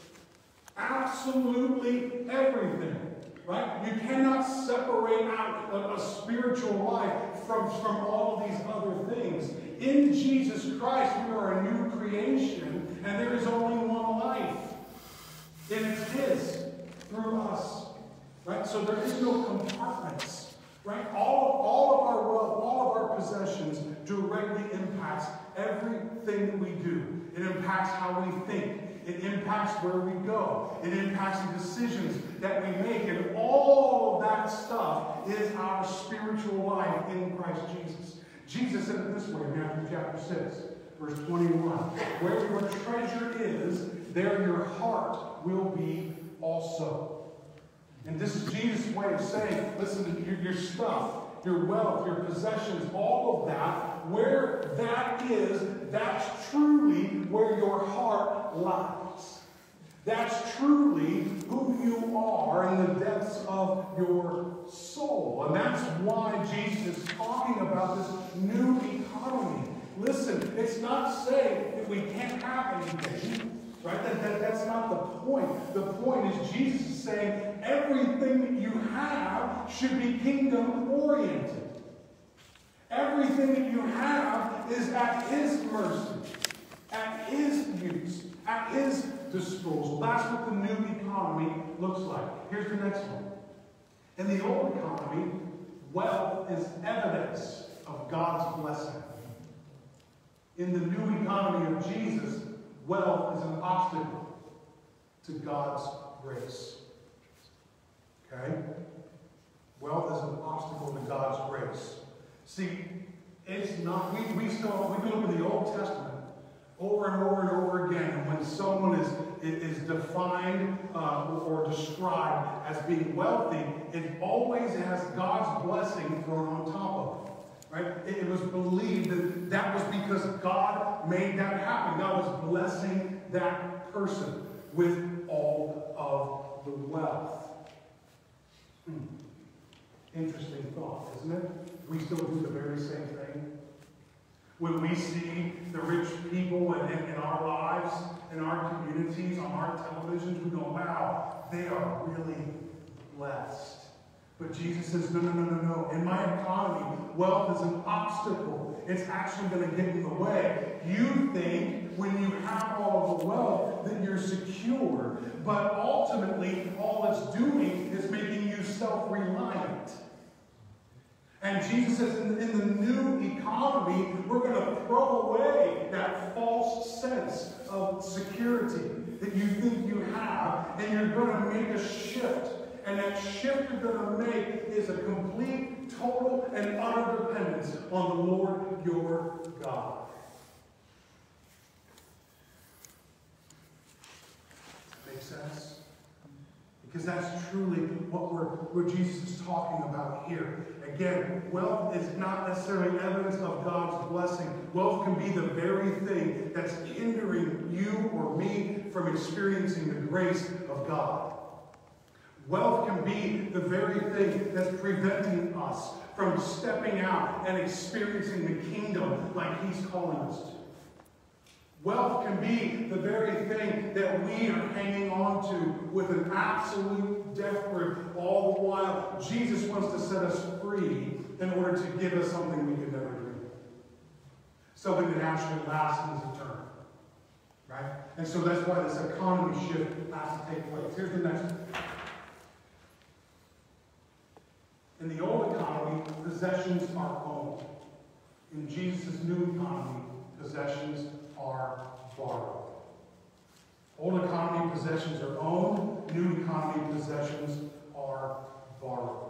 Absolutely everything. Right? You cannot separate out a spiritual life from all of these other things. In Jesus Christ, we are a new creation, and there is only one life. And it's His through us. Right? So there is no compartments. Right? All of our wealth, all of our possessions directly impacts everything that we do. It impacts how we think. It impacts where we go. It impacts the decisions that we make. And all of that stuff is our spiritual life in Christ Jesus. Jesus said it this way in Matthew chapter 6, verse 21. Where your treasure is, there your heart will be also. And this is Jesus' way of saying, listen, your stuff, your wealth, your possessions, all of that, where that is, that's truly where your heart lies. That's truly who you are in the depths of your soul. And that's why Jesus is talking about this new economy. Listen, it's not saying that we can't have anything. Right? That's not the point. The point is Jesus is saying everything that you have should be kingdom-oriented. Everything that you have is at His mercy, at His use, at His disposal. That's what the new economy looks like. Here's the next one. In the old economy, wealth is evidence of God's blessing. In the new economy of Jesus, wealth is an obstacle to God's grace. Okay? Wealth is an obstacle to God's grace. See, it's not, we can look at the Old Testament over and over and over again, and when someone is defined or described as being wealthy, it always has God's blessing thrown on top of it. Right? It was believed that was because God made that happen. God was blessing that person with all of the wealth. Interesting thought, isn't it? We still do the very same thing. When we see the rich people in our lives, in our communities, on our televisions, we go, wow, they are really blessed. But Jesus says, no. In my economy, wealth is an obstacle. It's actually going to get in the way. You think when you have all of the wealth that you're secure. But ultimately, all it's doing is making you self-reliant. And Jesus says in the new economy, we're going to throw away that false sense of security that you think you have, and you're going to make a shift. And that shift you're going to make is a complete, total, and utter dependence on the Lord your God. Does that make sense? Because that's truly what Jesus is talking about here. Again, wealth is not necessarily evidence of God's blessing. Wealth can be the very thing that's hindering you or me from experiencing the grace of God. Wealth can be the very thing that's preventing us from stepping out and experiencing the kingdom like He's calling us to. Wealth can be the very thing that we are hanging on to with an absolute death grip all the while. Jesus wants to set us free in order to give us something we could never dream of. Something that actually lasts and is eternal. Right? And so that's why this economy shift has to take place. Here's the next one. In the old economy, possessions are owned. In Jesus' new economy, possessions are borrowed. Old economy, possessions are owned. New economy, possessions are borrowed.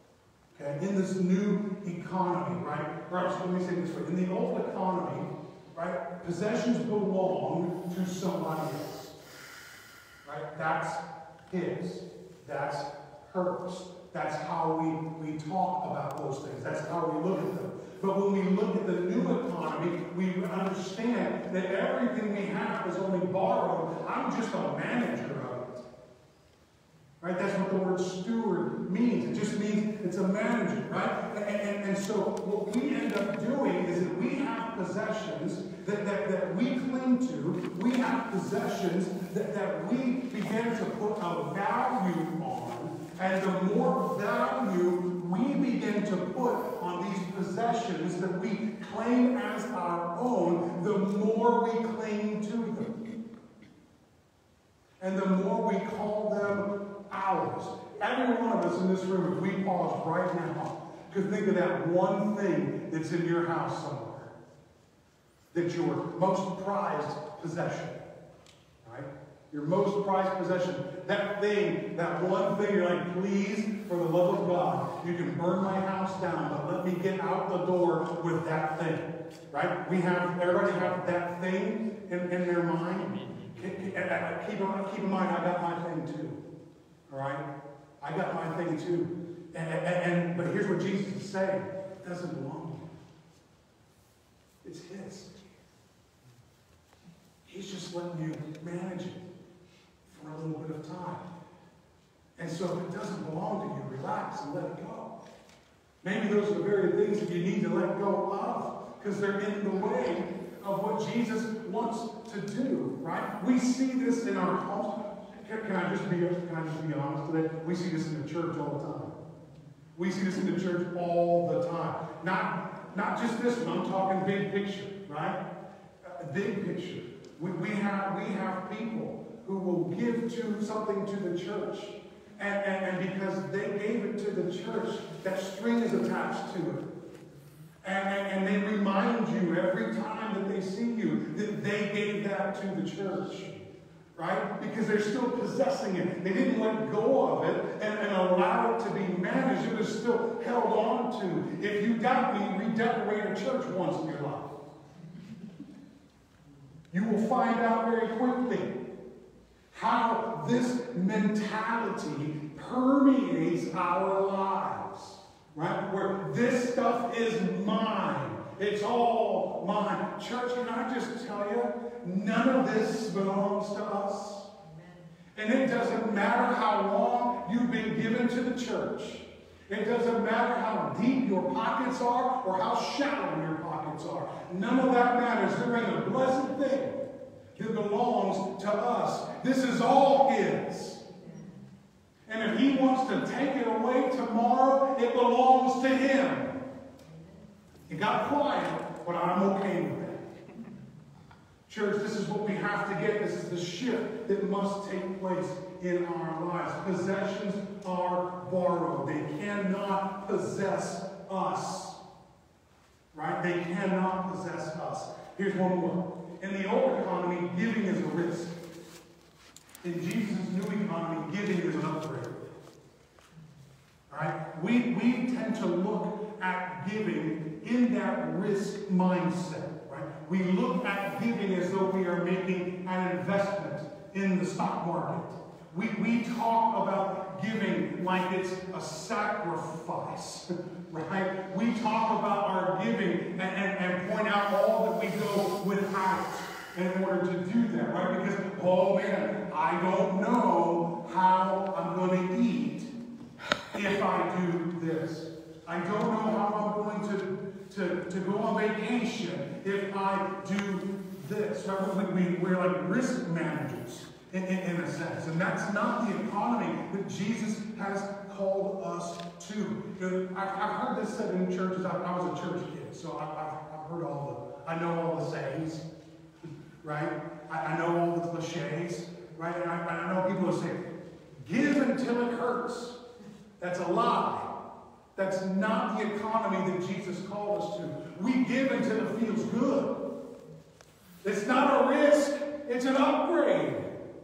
Okay? In this new economy, right? Let me say it this way. In the old economy, right? Possessions belong to somebody else. Right? That's his. That's hers. That's how we talk about those things. That's how we look at them. But when we look at the new economy, we understand that everything we have is only borrowed. I'm just a manager of it. Right? That's what the word steward means. It just means it's a manager, right? And so what we end up doing is that we have possessions that we cling to. We have possessions that we begin to put a value on. And the more value we begin to put on these possessions that we claim as our own, the more we cling to them. And the more we call them ours. Every one of us in this room, if we pause right now, could think of that one thing that's in your house somewhere. That's your most prized possession. Right? Your most prized possession. That thing, that one thing, you're like, please, for the love of God, you can burn my house down, but let me get out the door with that thing. Right? Everybody have that thing in their mind. Keep in mind, I got my thing too. All right? I got my thing too. But here's what Jesus is saying. It doesn't belong to you. It's his. He's just letting you manage it for a little bit of time. And so if it doesn't belong to you, relax and let it go. Maybe those are the very things that you need to let go of because they're in the way of what Jesus wants to do, right? We see this in our homes. Can I just be honest today? We see this in the church all the time. We see this in the church all the time. Not just this one. I'm talking big picture, right? Big picture. We have people who will give to something to the church. And because they gave it to the church, that string is attached to it. And they remind you every time that they see you that they gave that to the church. Right? Because they're still possessing it. They didn't let go of it and allow it to be managed. It was still held on to. If you doubt me, redecorate a church once in your life. You will find out very quickly how this mentality permeates our lives. Right? Where this stuff is mine. It's all mine. Church, can I just tell you, none of this belongs to us. And it doesn't matter how long you've been given to the church. It doesn't matter how deep your pockets are or how shallow your pockets are. None of that matters. There ain't a blessed thing that belongs to us. This is all his. And if he wants to take it away tomorrow, it belongs to him. It got quiet, but I'm okay with that. Church, this is what we have to get. This is the shift that must take place in our lives. Possessions are borrowed. They cannot possess us. Right? They cannot possess us. Here's one more. In the old economy, giving is a risk. In Jesus' new economy, giving is an upgrade. All right? We tend to look at giving in that risk mindset. Right? We look at giving as though we are making an investment in the stock market. We talk about giving like it's a sacrifice. Right? We talk about our giving and point out all that we go without in order to do that, right? Because, oh man, I don't know how I'm going to eat if I do this. I don't know how I'm going to go on vacation if I do this. Right? We're like risk managers in a sense. And that's not the economy that Jesus has called us to. I've heard this said in churches. I was a church kid, so I've heard I know all the sayings, right? I know all the cliches, right? And I know people who say, give until it hurts. That's a lie. That's not the economy that Jesus called us to. We give until it feels good. It's not a risk. It's an upgrade.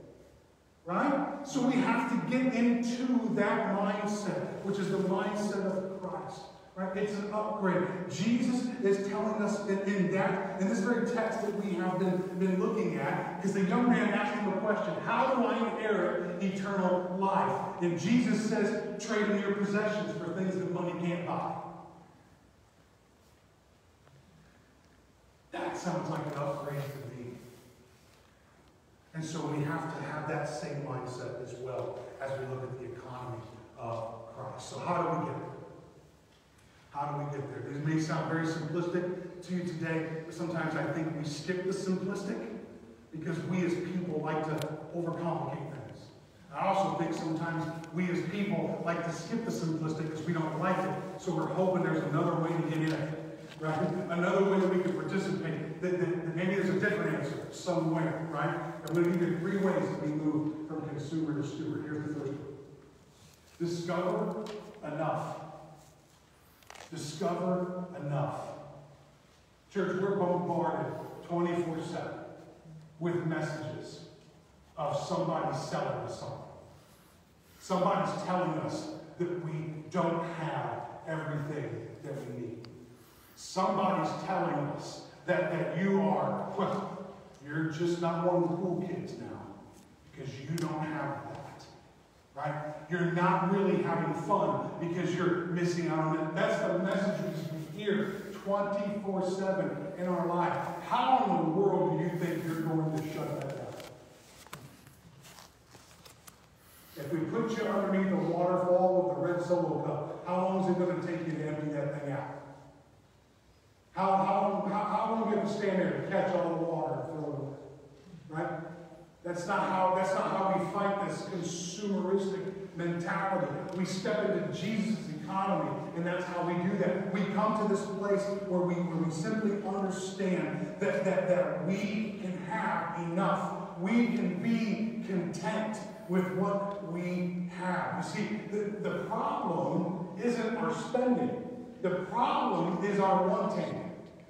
Right? So we have to get into that mindset, which is the mindset of Christ. Right? It's an upgrade. Jesus is telling us in this very text that we have been looking at, because the young man asked him a question, how do I inherit eternal life? And Jesus says, trade in your possessions for things that money can't buy. That sounds like an upgrade to me. And so we have to have that same mindset as well as we look at the economy of Christ. So how do we get there? How do we get there? This may sound very simplistic to you today, but sometimes I think we skip the simplistic because we as people like to overcomplicate things. I also think sometimes we as people like to skip the simplistic because we don't like it, so we're hoping there's another way to get in it, right? Another way that we can participate, that maybe there's a different answer somewhere, right? I'm going to give you 3 ways that we move from consumer to steward. Here's the first one. Discover enough. Discover enough. Church, we're bombarded 24/7 with messages of somebody selling us something. Somebody's telling us that we don't have everything that we need. Somebody's telling us that you are, well, you're just not one of the cool kids now because you don't have that. Right? You're not really having fun because you're missing out on it. That's the messages we hear 24/7 in our life. How in the world do you think you're going to shut that down? If we put you underneath a waterfall with a red Solo cup, how long is it going to take you to empty that thing out? How long do you have to stand there to catch all the water and throw it away? Right? That's not how we fight this consumeristic mentality. We step into Jesus' economy, and that's how we do that. We come to this place where we simply understand that we can have enough. We can be content with what we have. You see, the problem isn't our spending. The problem is our wanting.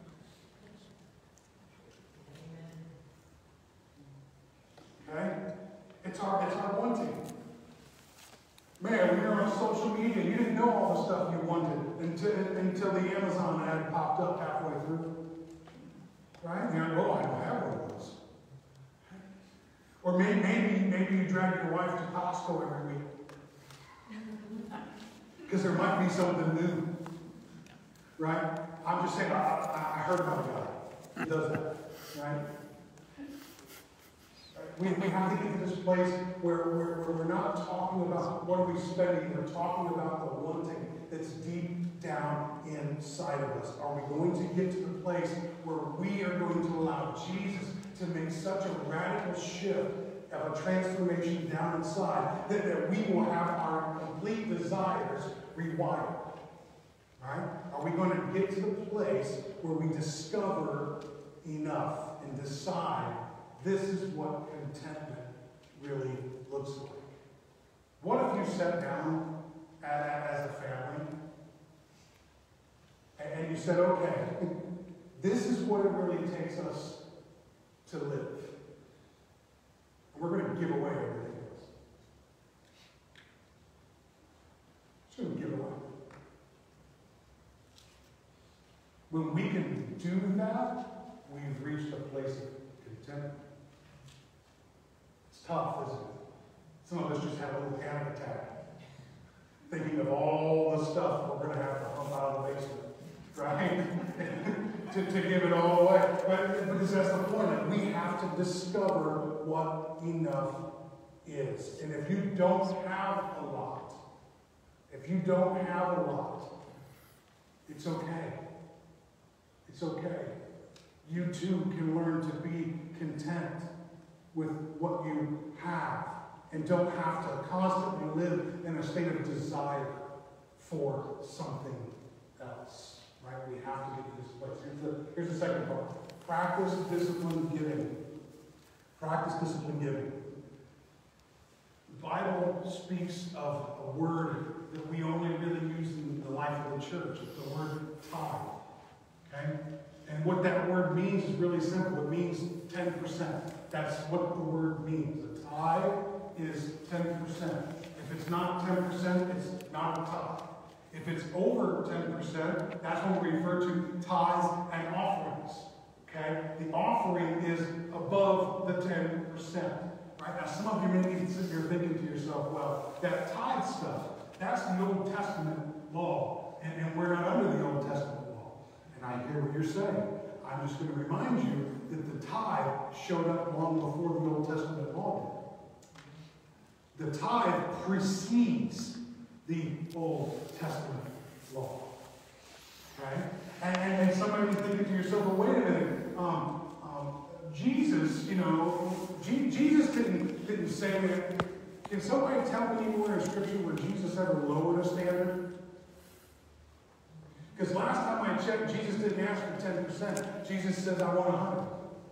Okay? It's our wanting. Man, when you're on social media, you didn't know all the stuff you wanted until the Amazon ad popped up halfway through. Right? And you're like, oh, I don't have one of those. Or maybe you drag your wife to Costco every week. Because there might be something new. Right? I'm just saying, I heard about a guy who does that. Right? We have to get to this place where we're not talking about what are we spending, we're talking about the wanting that's deep down inside of us. Are we going to get to the place where we are going to allow Jesus to make such a radical shift of a transformation down inside that we will have our complete desires rewired? Right? Are we going to get to the place where we discover enough and decide this is what contentment really looks like? What if you sat down as a family and you said, okay, this is what it really takes us to live. And we're going to give away everything else. Just going to give away. When we can do that, we've reached a place of contentment. It's tough, isn't it? Some of us just have a little panic attack, thinking of all the stuff we're going to have to hump out of the basement, right? to give it all away. But because that's the point. Like, we have to discover what enough is. And if you don't have a lot, it's okay. It's okay. You too can learn to be content with what you have and don't have to constantly live in a state of desire for something else. Right? We have to get to this place. Here's the second part. Practice disciplined giving. Practice disciplined giving. The Bible speaks of a word that we only really use in the life of the church. It's the word tithe. Okay? And what that word means is really simple. It means 10%. That's what the word means. A tithe is 10%. If it's not 10%, it's not a tithe. If it's over 10%, that's what we refer to tithes and offerings. Okay? The offering is above the 10%. Right? Now, some of you may be sitting here thinking to yourself, well, that tithe stuff, that's the Old Testament law. And we're not under the Old Testament law. And I hear what you're saying. I'm just going to remind you that the tithe showed up long before the Old Testament law did. The tithe precedes the Old Testament law. Okay? And somebody was thinking to yourself, well, wait a minute. Jesus, Jesus didn't say that. Can somebody tell me anywhere in Scripture where Jesus ever lowered a standard? Because last time I checked, Jesus didn't ask for 10%. Jesus says, I want 100.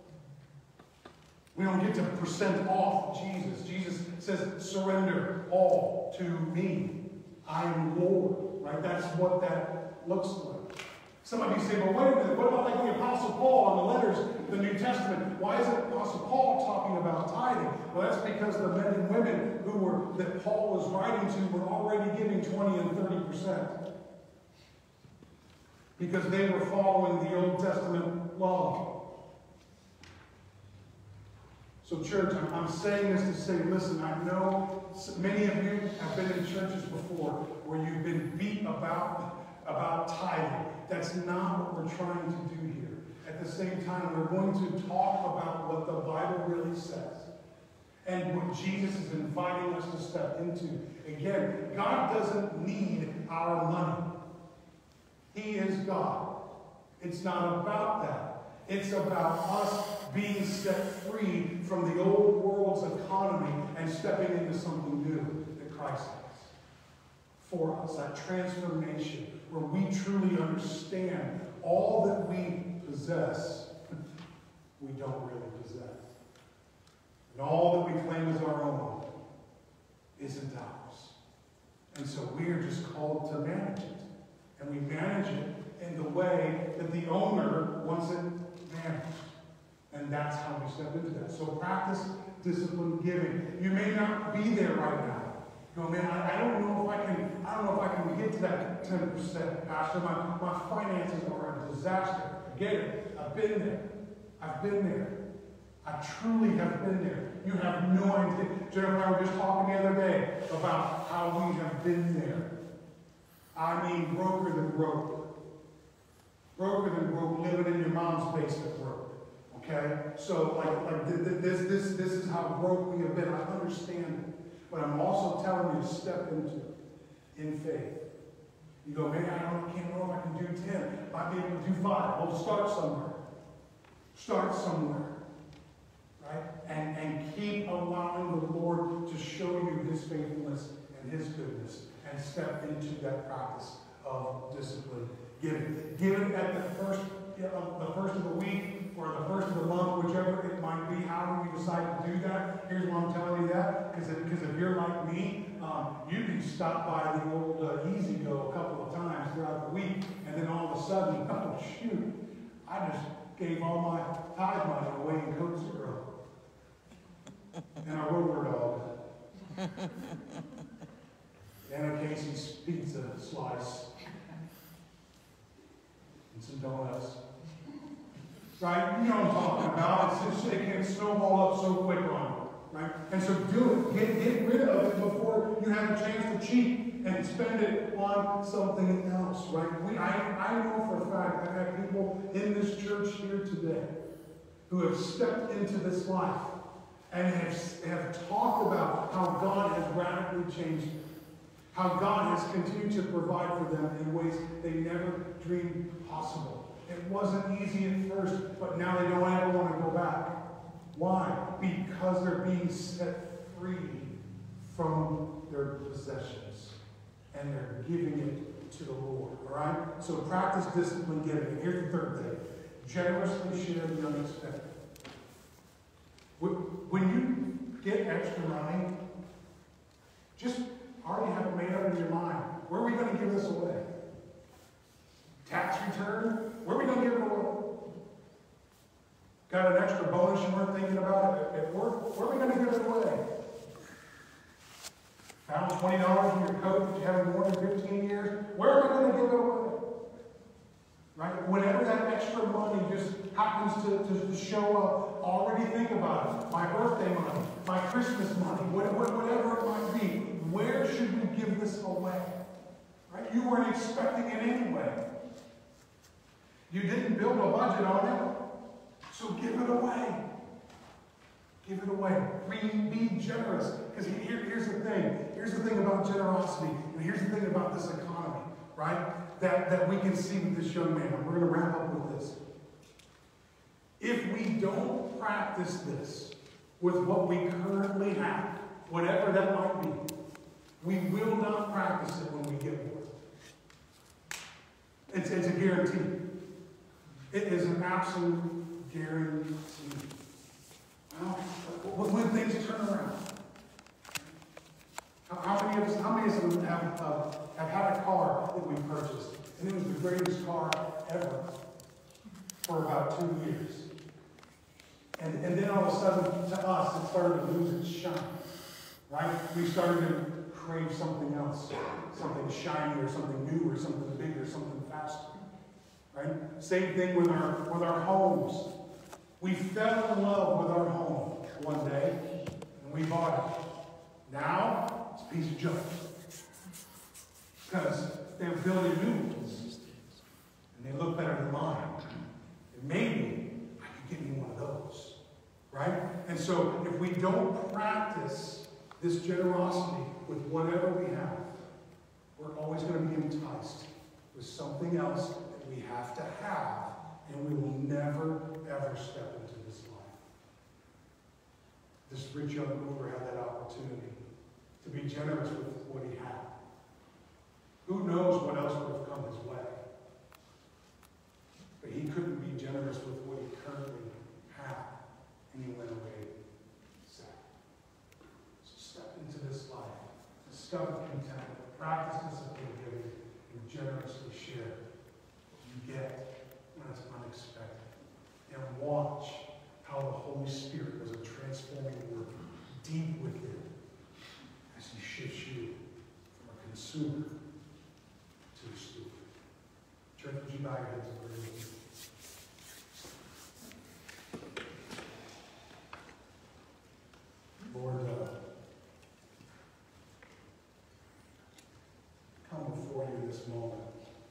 We don't get to percent off Jesus. Jesus says, surrender all to me. I am Lord. Right? That's what that looks like. Some of you say, well, wait a minute, what about like the Apostle Paul in the letters of the New Testament? Why isn't Apostle Paul talking about tithing? Well, that's because the men and women that Paul was writing to were already giving 20 and 30%. Because they were following the Old Testament law. So church, I'm saying this to say, listen, I know many of you have been in churches before where you've been beat about tithing. That's not what we're trying to do here. At the same time, we're going to talk about what the Bible really says and what Jesus is inviting us to step into. Again, God doesn't need our money. He is God. It's not about that. It's about us being set free from the old world's economy and stepping into something new that Christ has for us, that transformation where we truly understand all that we possess, we don't really possess. And all that we claim as our own isn't ours. And so we are just called to manage it. And we manage it in the way that the owner wants it managed. And that's how we step into that. So practice disciplined giving. You may not be there right now. You go, man, I don't know if I can get to that 10%, Pastor. My finances are a disaster. I get it. I've been there. I've been there. I truly have been there. You have no idea. Jennifer and I were just talking the other day about how we have been there. I mean, broker than broke. Broker than broke, living in your mom's basement broke. Okay? So, this is how broke we have been. I understand it. But I'm also telling you to step into it in faith. You go, man, I can't know if I can do 10. I might be able to do 5. Well, start somewhere. Start somewhere. Right? And keep allowing the Lord to show you His faithfulness and His goodness. And step into that practice of discipline. Give it at the first of the week or the first of the month, whichever it might be. However you decide to do that. Here's why I'm telling you that. Because if you're like me, you can stop by the old Easy Go a couple of times throughout the week, and then all of a sudden, oh shoot, I just gave all my tithe money away in Coke Zero. And a roller dog. And a Casey's pizza slice. And some donuts. Right? You know what I'm talking about. It can snowball up so quick on you. Right? And so do it. Get rid of it before you have a chance to cheat and spend it on something else. Right? I know for a fact I've had people in this church here today who have stepped into this life and have talked about how God has radically changed them. How God has continued to provide for them in ways they never dreamed possible. It wasn't easy at first, but now they don't ever want to go back. Why? Because they're being set free from their possessions. And they're giving it to the Lord. All right? So practice disciplined giving. Here's the third thing. Generously share the unexpected. When you get extra money, just already have it made up in your mind. Where are we going to give this away? Tax return? Where are we going to give it away? Got an extra bonus you weren't thinking about at work? Where are we going to give it away? Found $20 from your coat that you haven't worn in 15 years. Where am I going to give it away? Right? Whenever that extra money just happens to show up, already think about it. My birthday money, my Christmas money, whatever it might be. Where should we give this away? Right? You weren't expecting it anyway. You didn't build a budget on it, so give it away. Give it away. Be generous. Because here's the thing. Here's the thing about generosity, and here's the thing about this economy, right? That we can see with this young man. And we're going to wrap up with this. If we don't practice this with what we currently have, whatever that might be, we will not practice it when we get more. It's a guarantee. It is an absolute guarantee. Well, when things turn around, how many of us have had a car that we purchased, and it was the greatest car ever for about 2 years? And then all of a sudden, to us, it started to lose its shine. Right? We started to crave something else, something shiny or something new or something bigger, something faster. Right? Same thing with our homes. We fell in love with our home one day, and we bought it. Now, it's a piece of junk. Because they're building new ones, and they look better than mine. And maybe I could get me one of those. Right? And so, if we don't practice this generosity with whatever we have, we're always going to be enticed with something else that we have to have, and we will never, ever step into this life. This rich young ruler had that opportunity to be generous with what he had. Who knows what else would have come his way? But he couldn't be generous with what he currently had, and he went away sad. So step into this life, discover contentment, practice discipline giving, and generously share what you get when it's unexpected. And watch how the Holy Spirit does a transforming work deep within as he shifts you from a consumer to a steward. Church, would you bow your heads and pray with me? Lord, come before you this moment,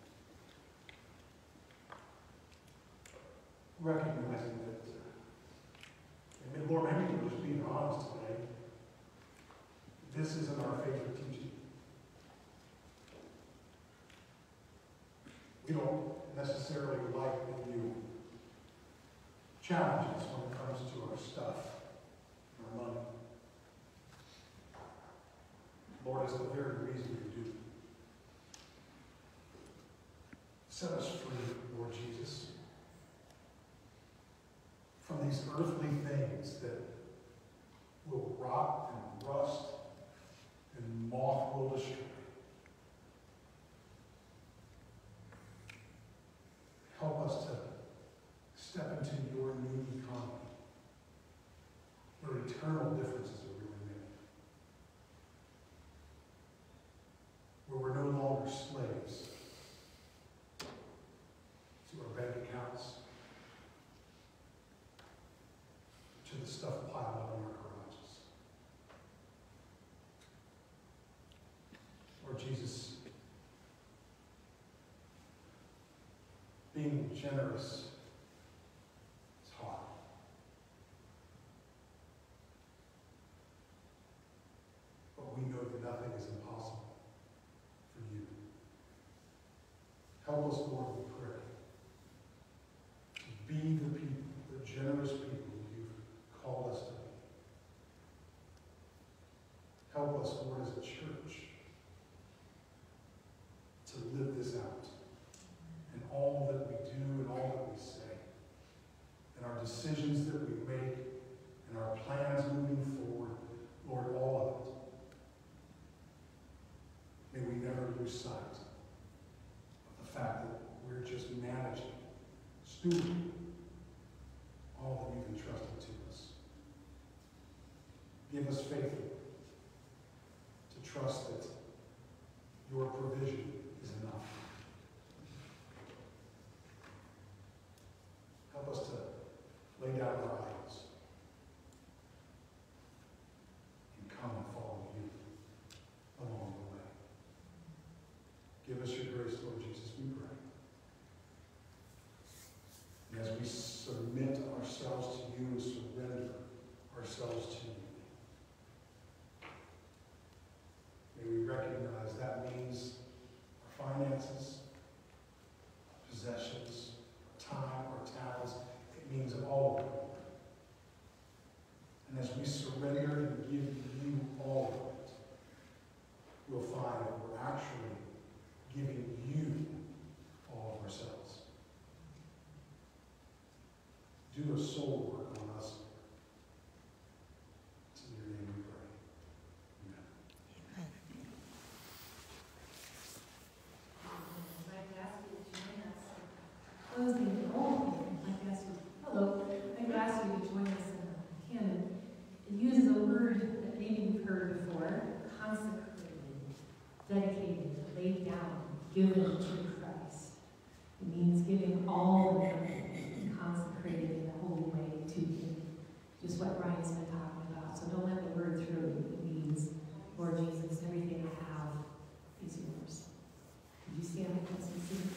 recognizing that, Lord, maybe we're just being honest today. This isn't our favorite teaching. We don't necessarily like that you challenge us when it comes to our stuff, our money. Lord, it's the very reason you do. Set us free, Lord Jesus, from these earthly things that will rot and rust and moth will destroy. Help us to step into your new economy, where eternal differences are really made, where we're no longer slaves to our bank accounts, to the stuff piled up in our garages. Lord Jesus, being generous is hard. But we know that nothing is impossible for you. Help us, Lord, we pray, to be the people, the generous people call us to be. Help us, Lord, as a church, to live this out in all that we do and all that we say, in our decisions that we make, in our plans moving forward, Lord, all of it. May we never lose sight of the fact that we're just managing, stewarding all that you've entrusted to us. Give us faith to trust that we submit ourselves to you and surrender ourselves to you. May we recognize that means our finances, possessions, our time, our talents. It means all of it. And as we surrender and give you all of it, we'll find that we're actually giving you all of ourselves. Do a soul work on us. It's in your name we pray. Amen. I'd like to ask you to join us in closing the roll. I'd ask you to join us in the canon. It uses a word that maybe you've heard before: consecrated, dedicated, laid down, given to Christ. It means giving all of everything, consecrated in a holy way to Him. Just what Ryan's been talking about. So don't let the word through you. It means, Lord Jesus, everything I have is yours. Would you stand with us and sing?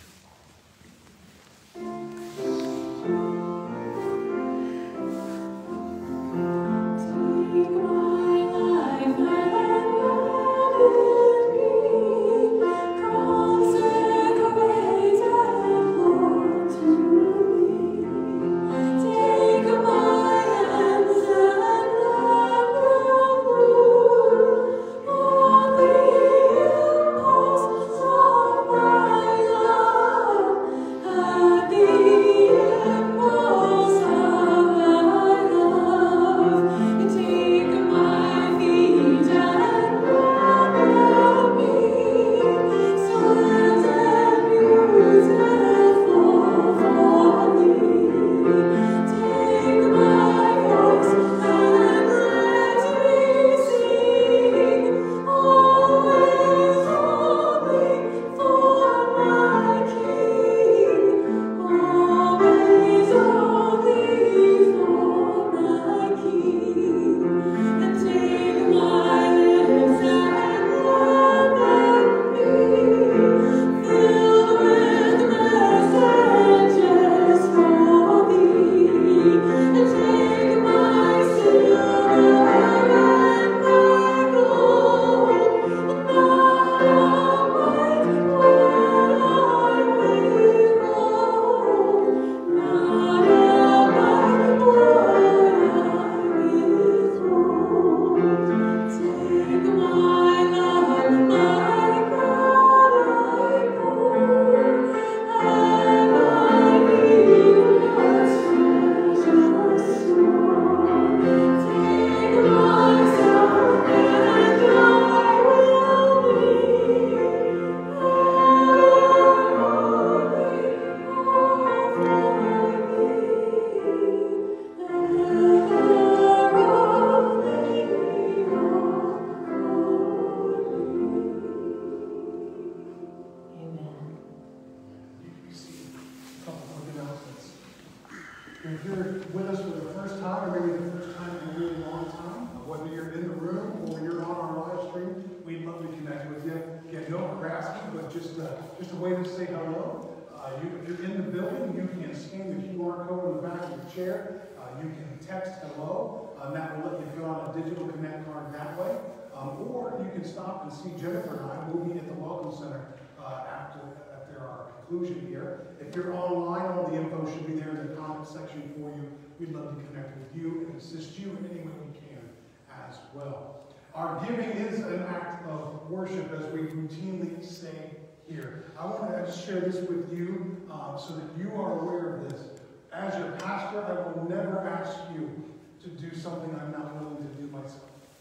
If you're with us for the first time, or maybe the first time in a really long time, whether you're in the room or you're on our live stream, we'd love to connect with you. Again, no harassment, but just a way to say hello. If you're in the building, you can scan the QR code on the back of your chair. You can text hello, and that will let you fill out a digital connect card that way. Or you can stop and see Jennifer and I. We'll be at the Welcome Center after our conclusion here. If you're online, all the info should be there in the comment section for you. We'd love to connect with you and assist you in any way we can as well. Our giving is an act of worship, as we routinely say here. I want to share this with you so that you are aware of this. As your pastor, I will never ask you to do something I'm not willing to do myself.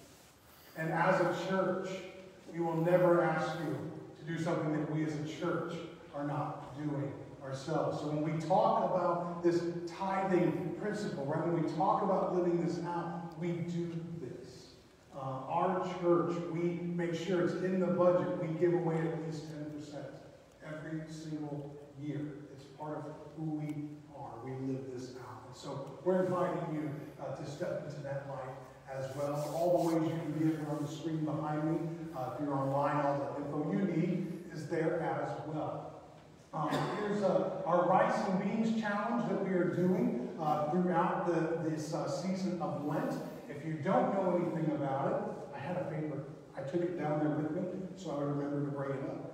And as a church, we will never ask you to do something that we as a church are not doing ourselves. So when we talk about this tithing principle, right, when we talk about living this out, we do this. Our church, we make sure it's in the budget. We give away at least 10% every single year. It's part of who we are. We live this out. And so we're inviting you to step into that light as well. All the ways you can give are on the screen behind me. If you're online, all the info you need is there as well. Here's our Rice and Beans Challenge that we are doing throughout this season of Lent. If you don't know anything about it, I had a paper. I took it down there with me so I would remember to bring it up.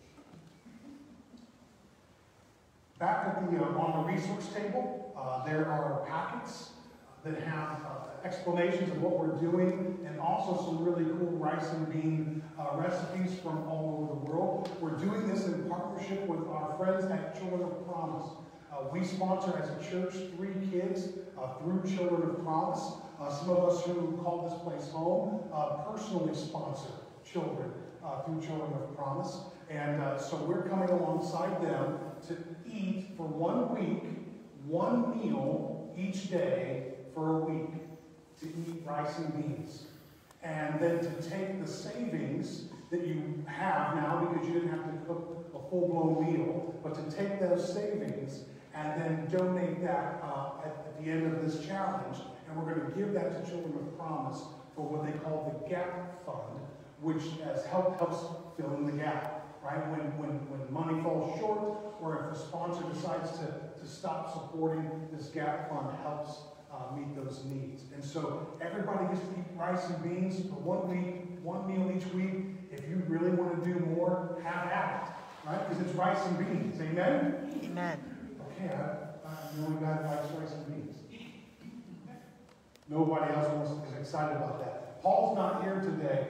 Back at on the resource table, there are packets that have explanations of what we're doing and also some really cool rice and bean recipes from all over the world. We're doing this in partnership with our friends at Children of Promise. We sponsor as a church 3 kids through Children of Promise. Some of us who call this place home personally sponsor children through Children of Promise. And so we're coming alongside them to eat for 1 week, 1 meal each day for a week, to eat rice and beans. And then to take the savings that you have now, because you didn't have to cook a full-blown meal, but to take those savings and then donate that at the end of this challenge. And we're going to give that to Children of Promise for what they call the GAP Fund, which helps fill in the gap, right? When money falls short, or if the sponsor decides to stop supporting, this GAP Fund helps meet those needs. And so everybody gets to eat rice and beans for 1 week, 1 meal each week. If you really want to do more, have at it, right? Because it's rice and beans. Amen? Amen. Okay, the only guy that likes rice and beans. Nobody else is excited about that. Paul's not here today.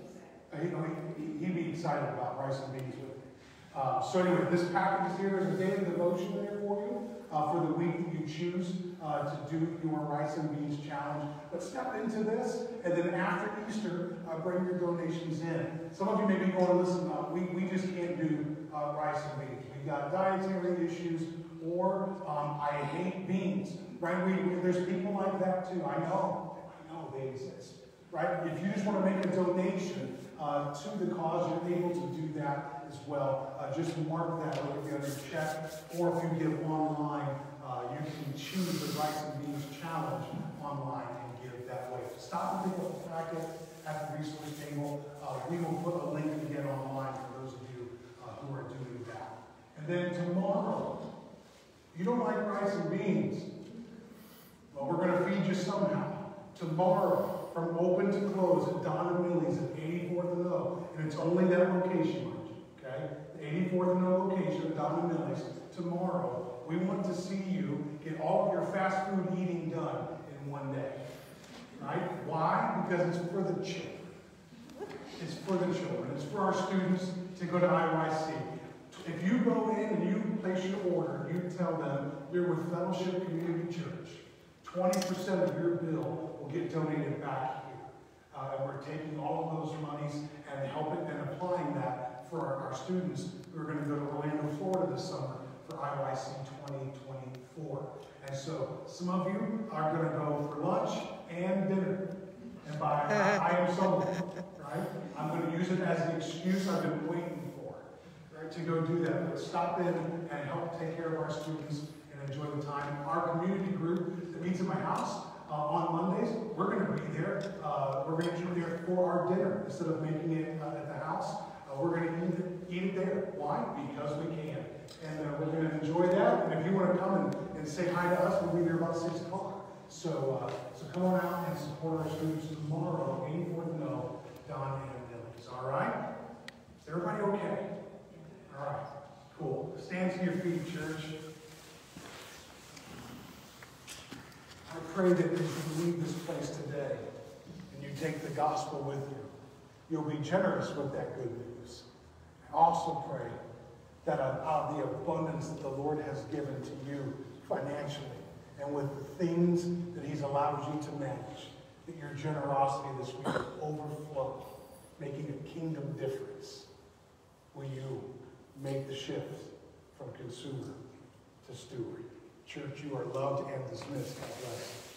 He'd be excited about rice and beans with me. So anyway, this package here is a daily devotion there for you for the week that you choose to do your rice and beans challenge. But step into this, and then after Easter, bring your donations in. Some of you may be going, listen, we just can't do rice and beans. We've got dietary issues, or I hate beans. Right? There's people like that too. I know they exist. Right? If you just want to make a donation to the cause, you're able to do that as well. Just mark that over on your check, or if you give online, you can choose the Rice and Beans Challenge online and give that way. Stop and pick up the packet at the resource table. We will put a link again online for those of you who are doing that. And then tomorrow, you don't like rice and beans? Well, we're going to feed you somehow. Tomorrow, from open to close at Don and Millie's at 84th and O. And it's only that location, mind you, okay? The 84th and O location at Don and Millie's. Tomorrow, we want to see you get all of your fast food eating done in 1 day. Right? Why? Because it's for the children. It's for the children. It's for our students to go to IYC. If you go in and you place your order, you tell them you're with Fellowship Community Church, 20% of your bill will get donated back here. And we're taking all of those monies and helping and applying that for our students who are going to go to Orlando, Florida this summer for IYC 2024. And so some of you are going to go for lunch and dinner. And by I am sold, right? I'm going to use it as an excuse I've been waiting for, right, to go do that. But stop in and help take care of our students and enjoy the time. Our community group that meets at my house on Mondays, we're going to be there. We're going to be there for our dinner instead of making it at the house. We're going to eat it there. Why? Because we can. And we're going to enjoy that. And if you want to come and say hi to us, we'll be there about 6 o'clock. So come on out and support our students tomorrow, 84th and O, Don and Millie's. All right? Is everybody okay? All right. Cool. Stand to your feet, church. I pray that as you leave this place today and you take the gospel with you, you'll be generous with that good news. I also pray that out of the abundance that the Lord has given to you financially and with the things that He's allowed you to manage, that your generosity this week will overflow, making a kingdom difference. Will you make the shift from consumer to steward? Church, you are loved and dismissed. God bless.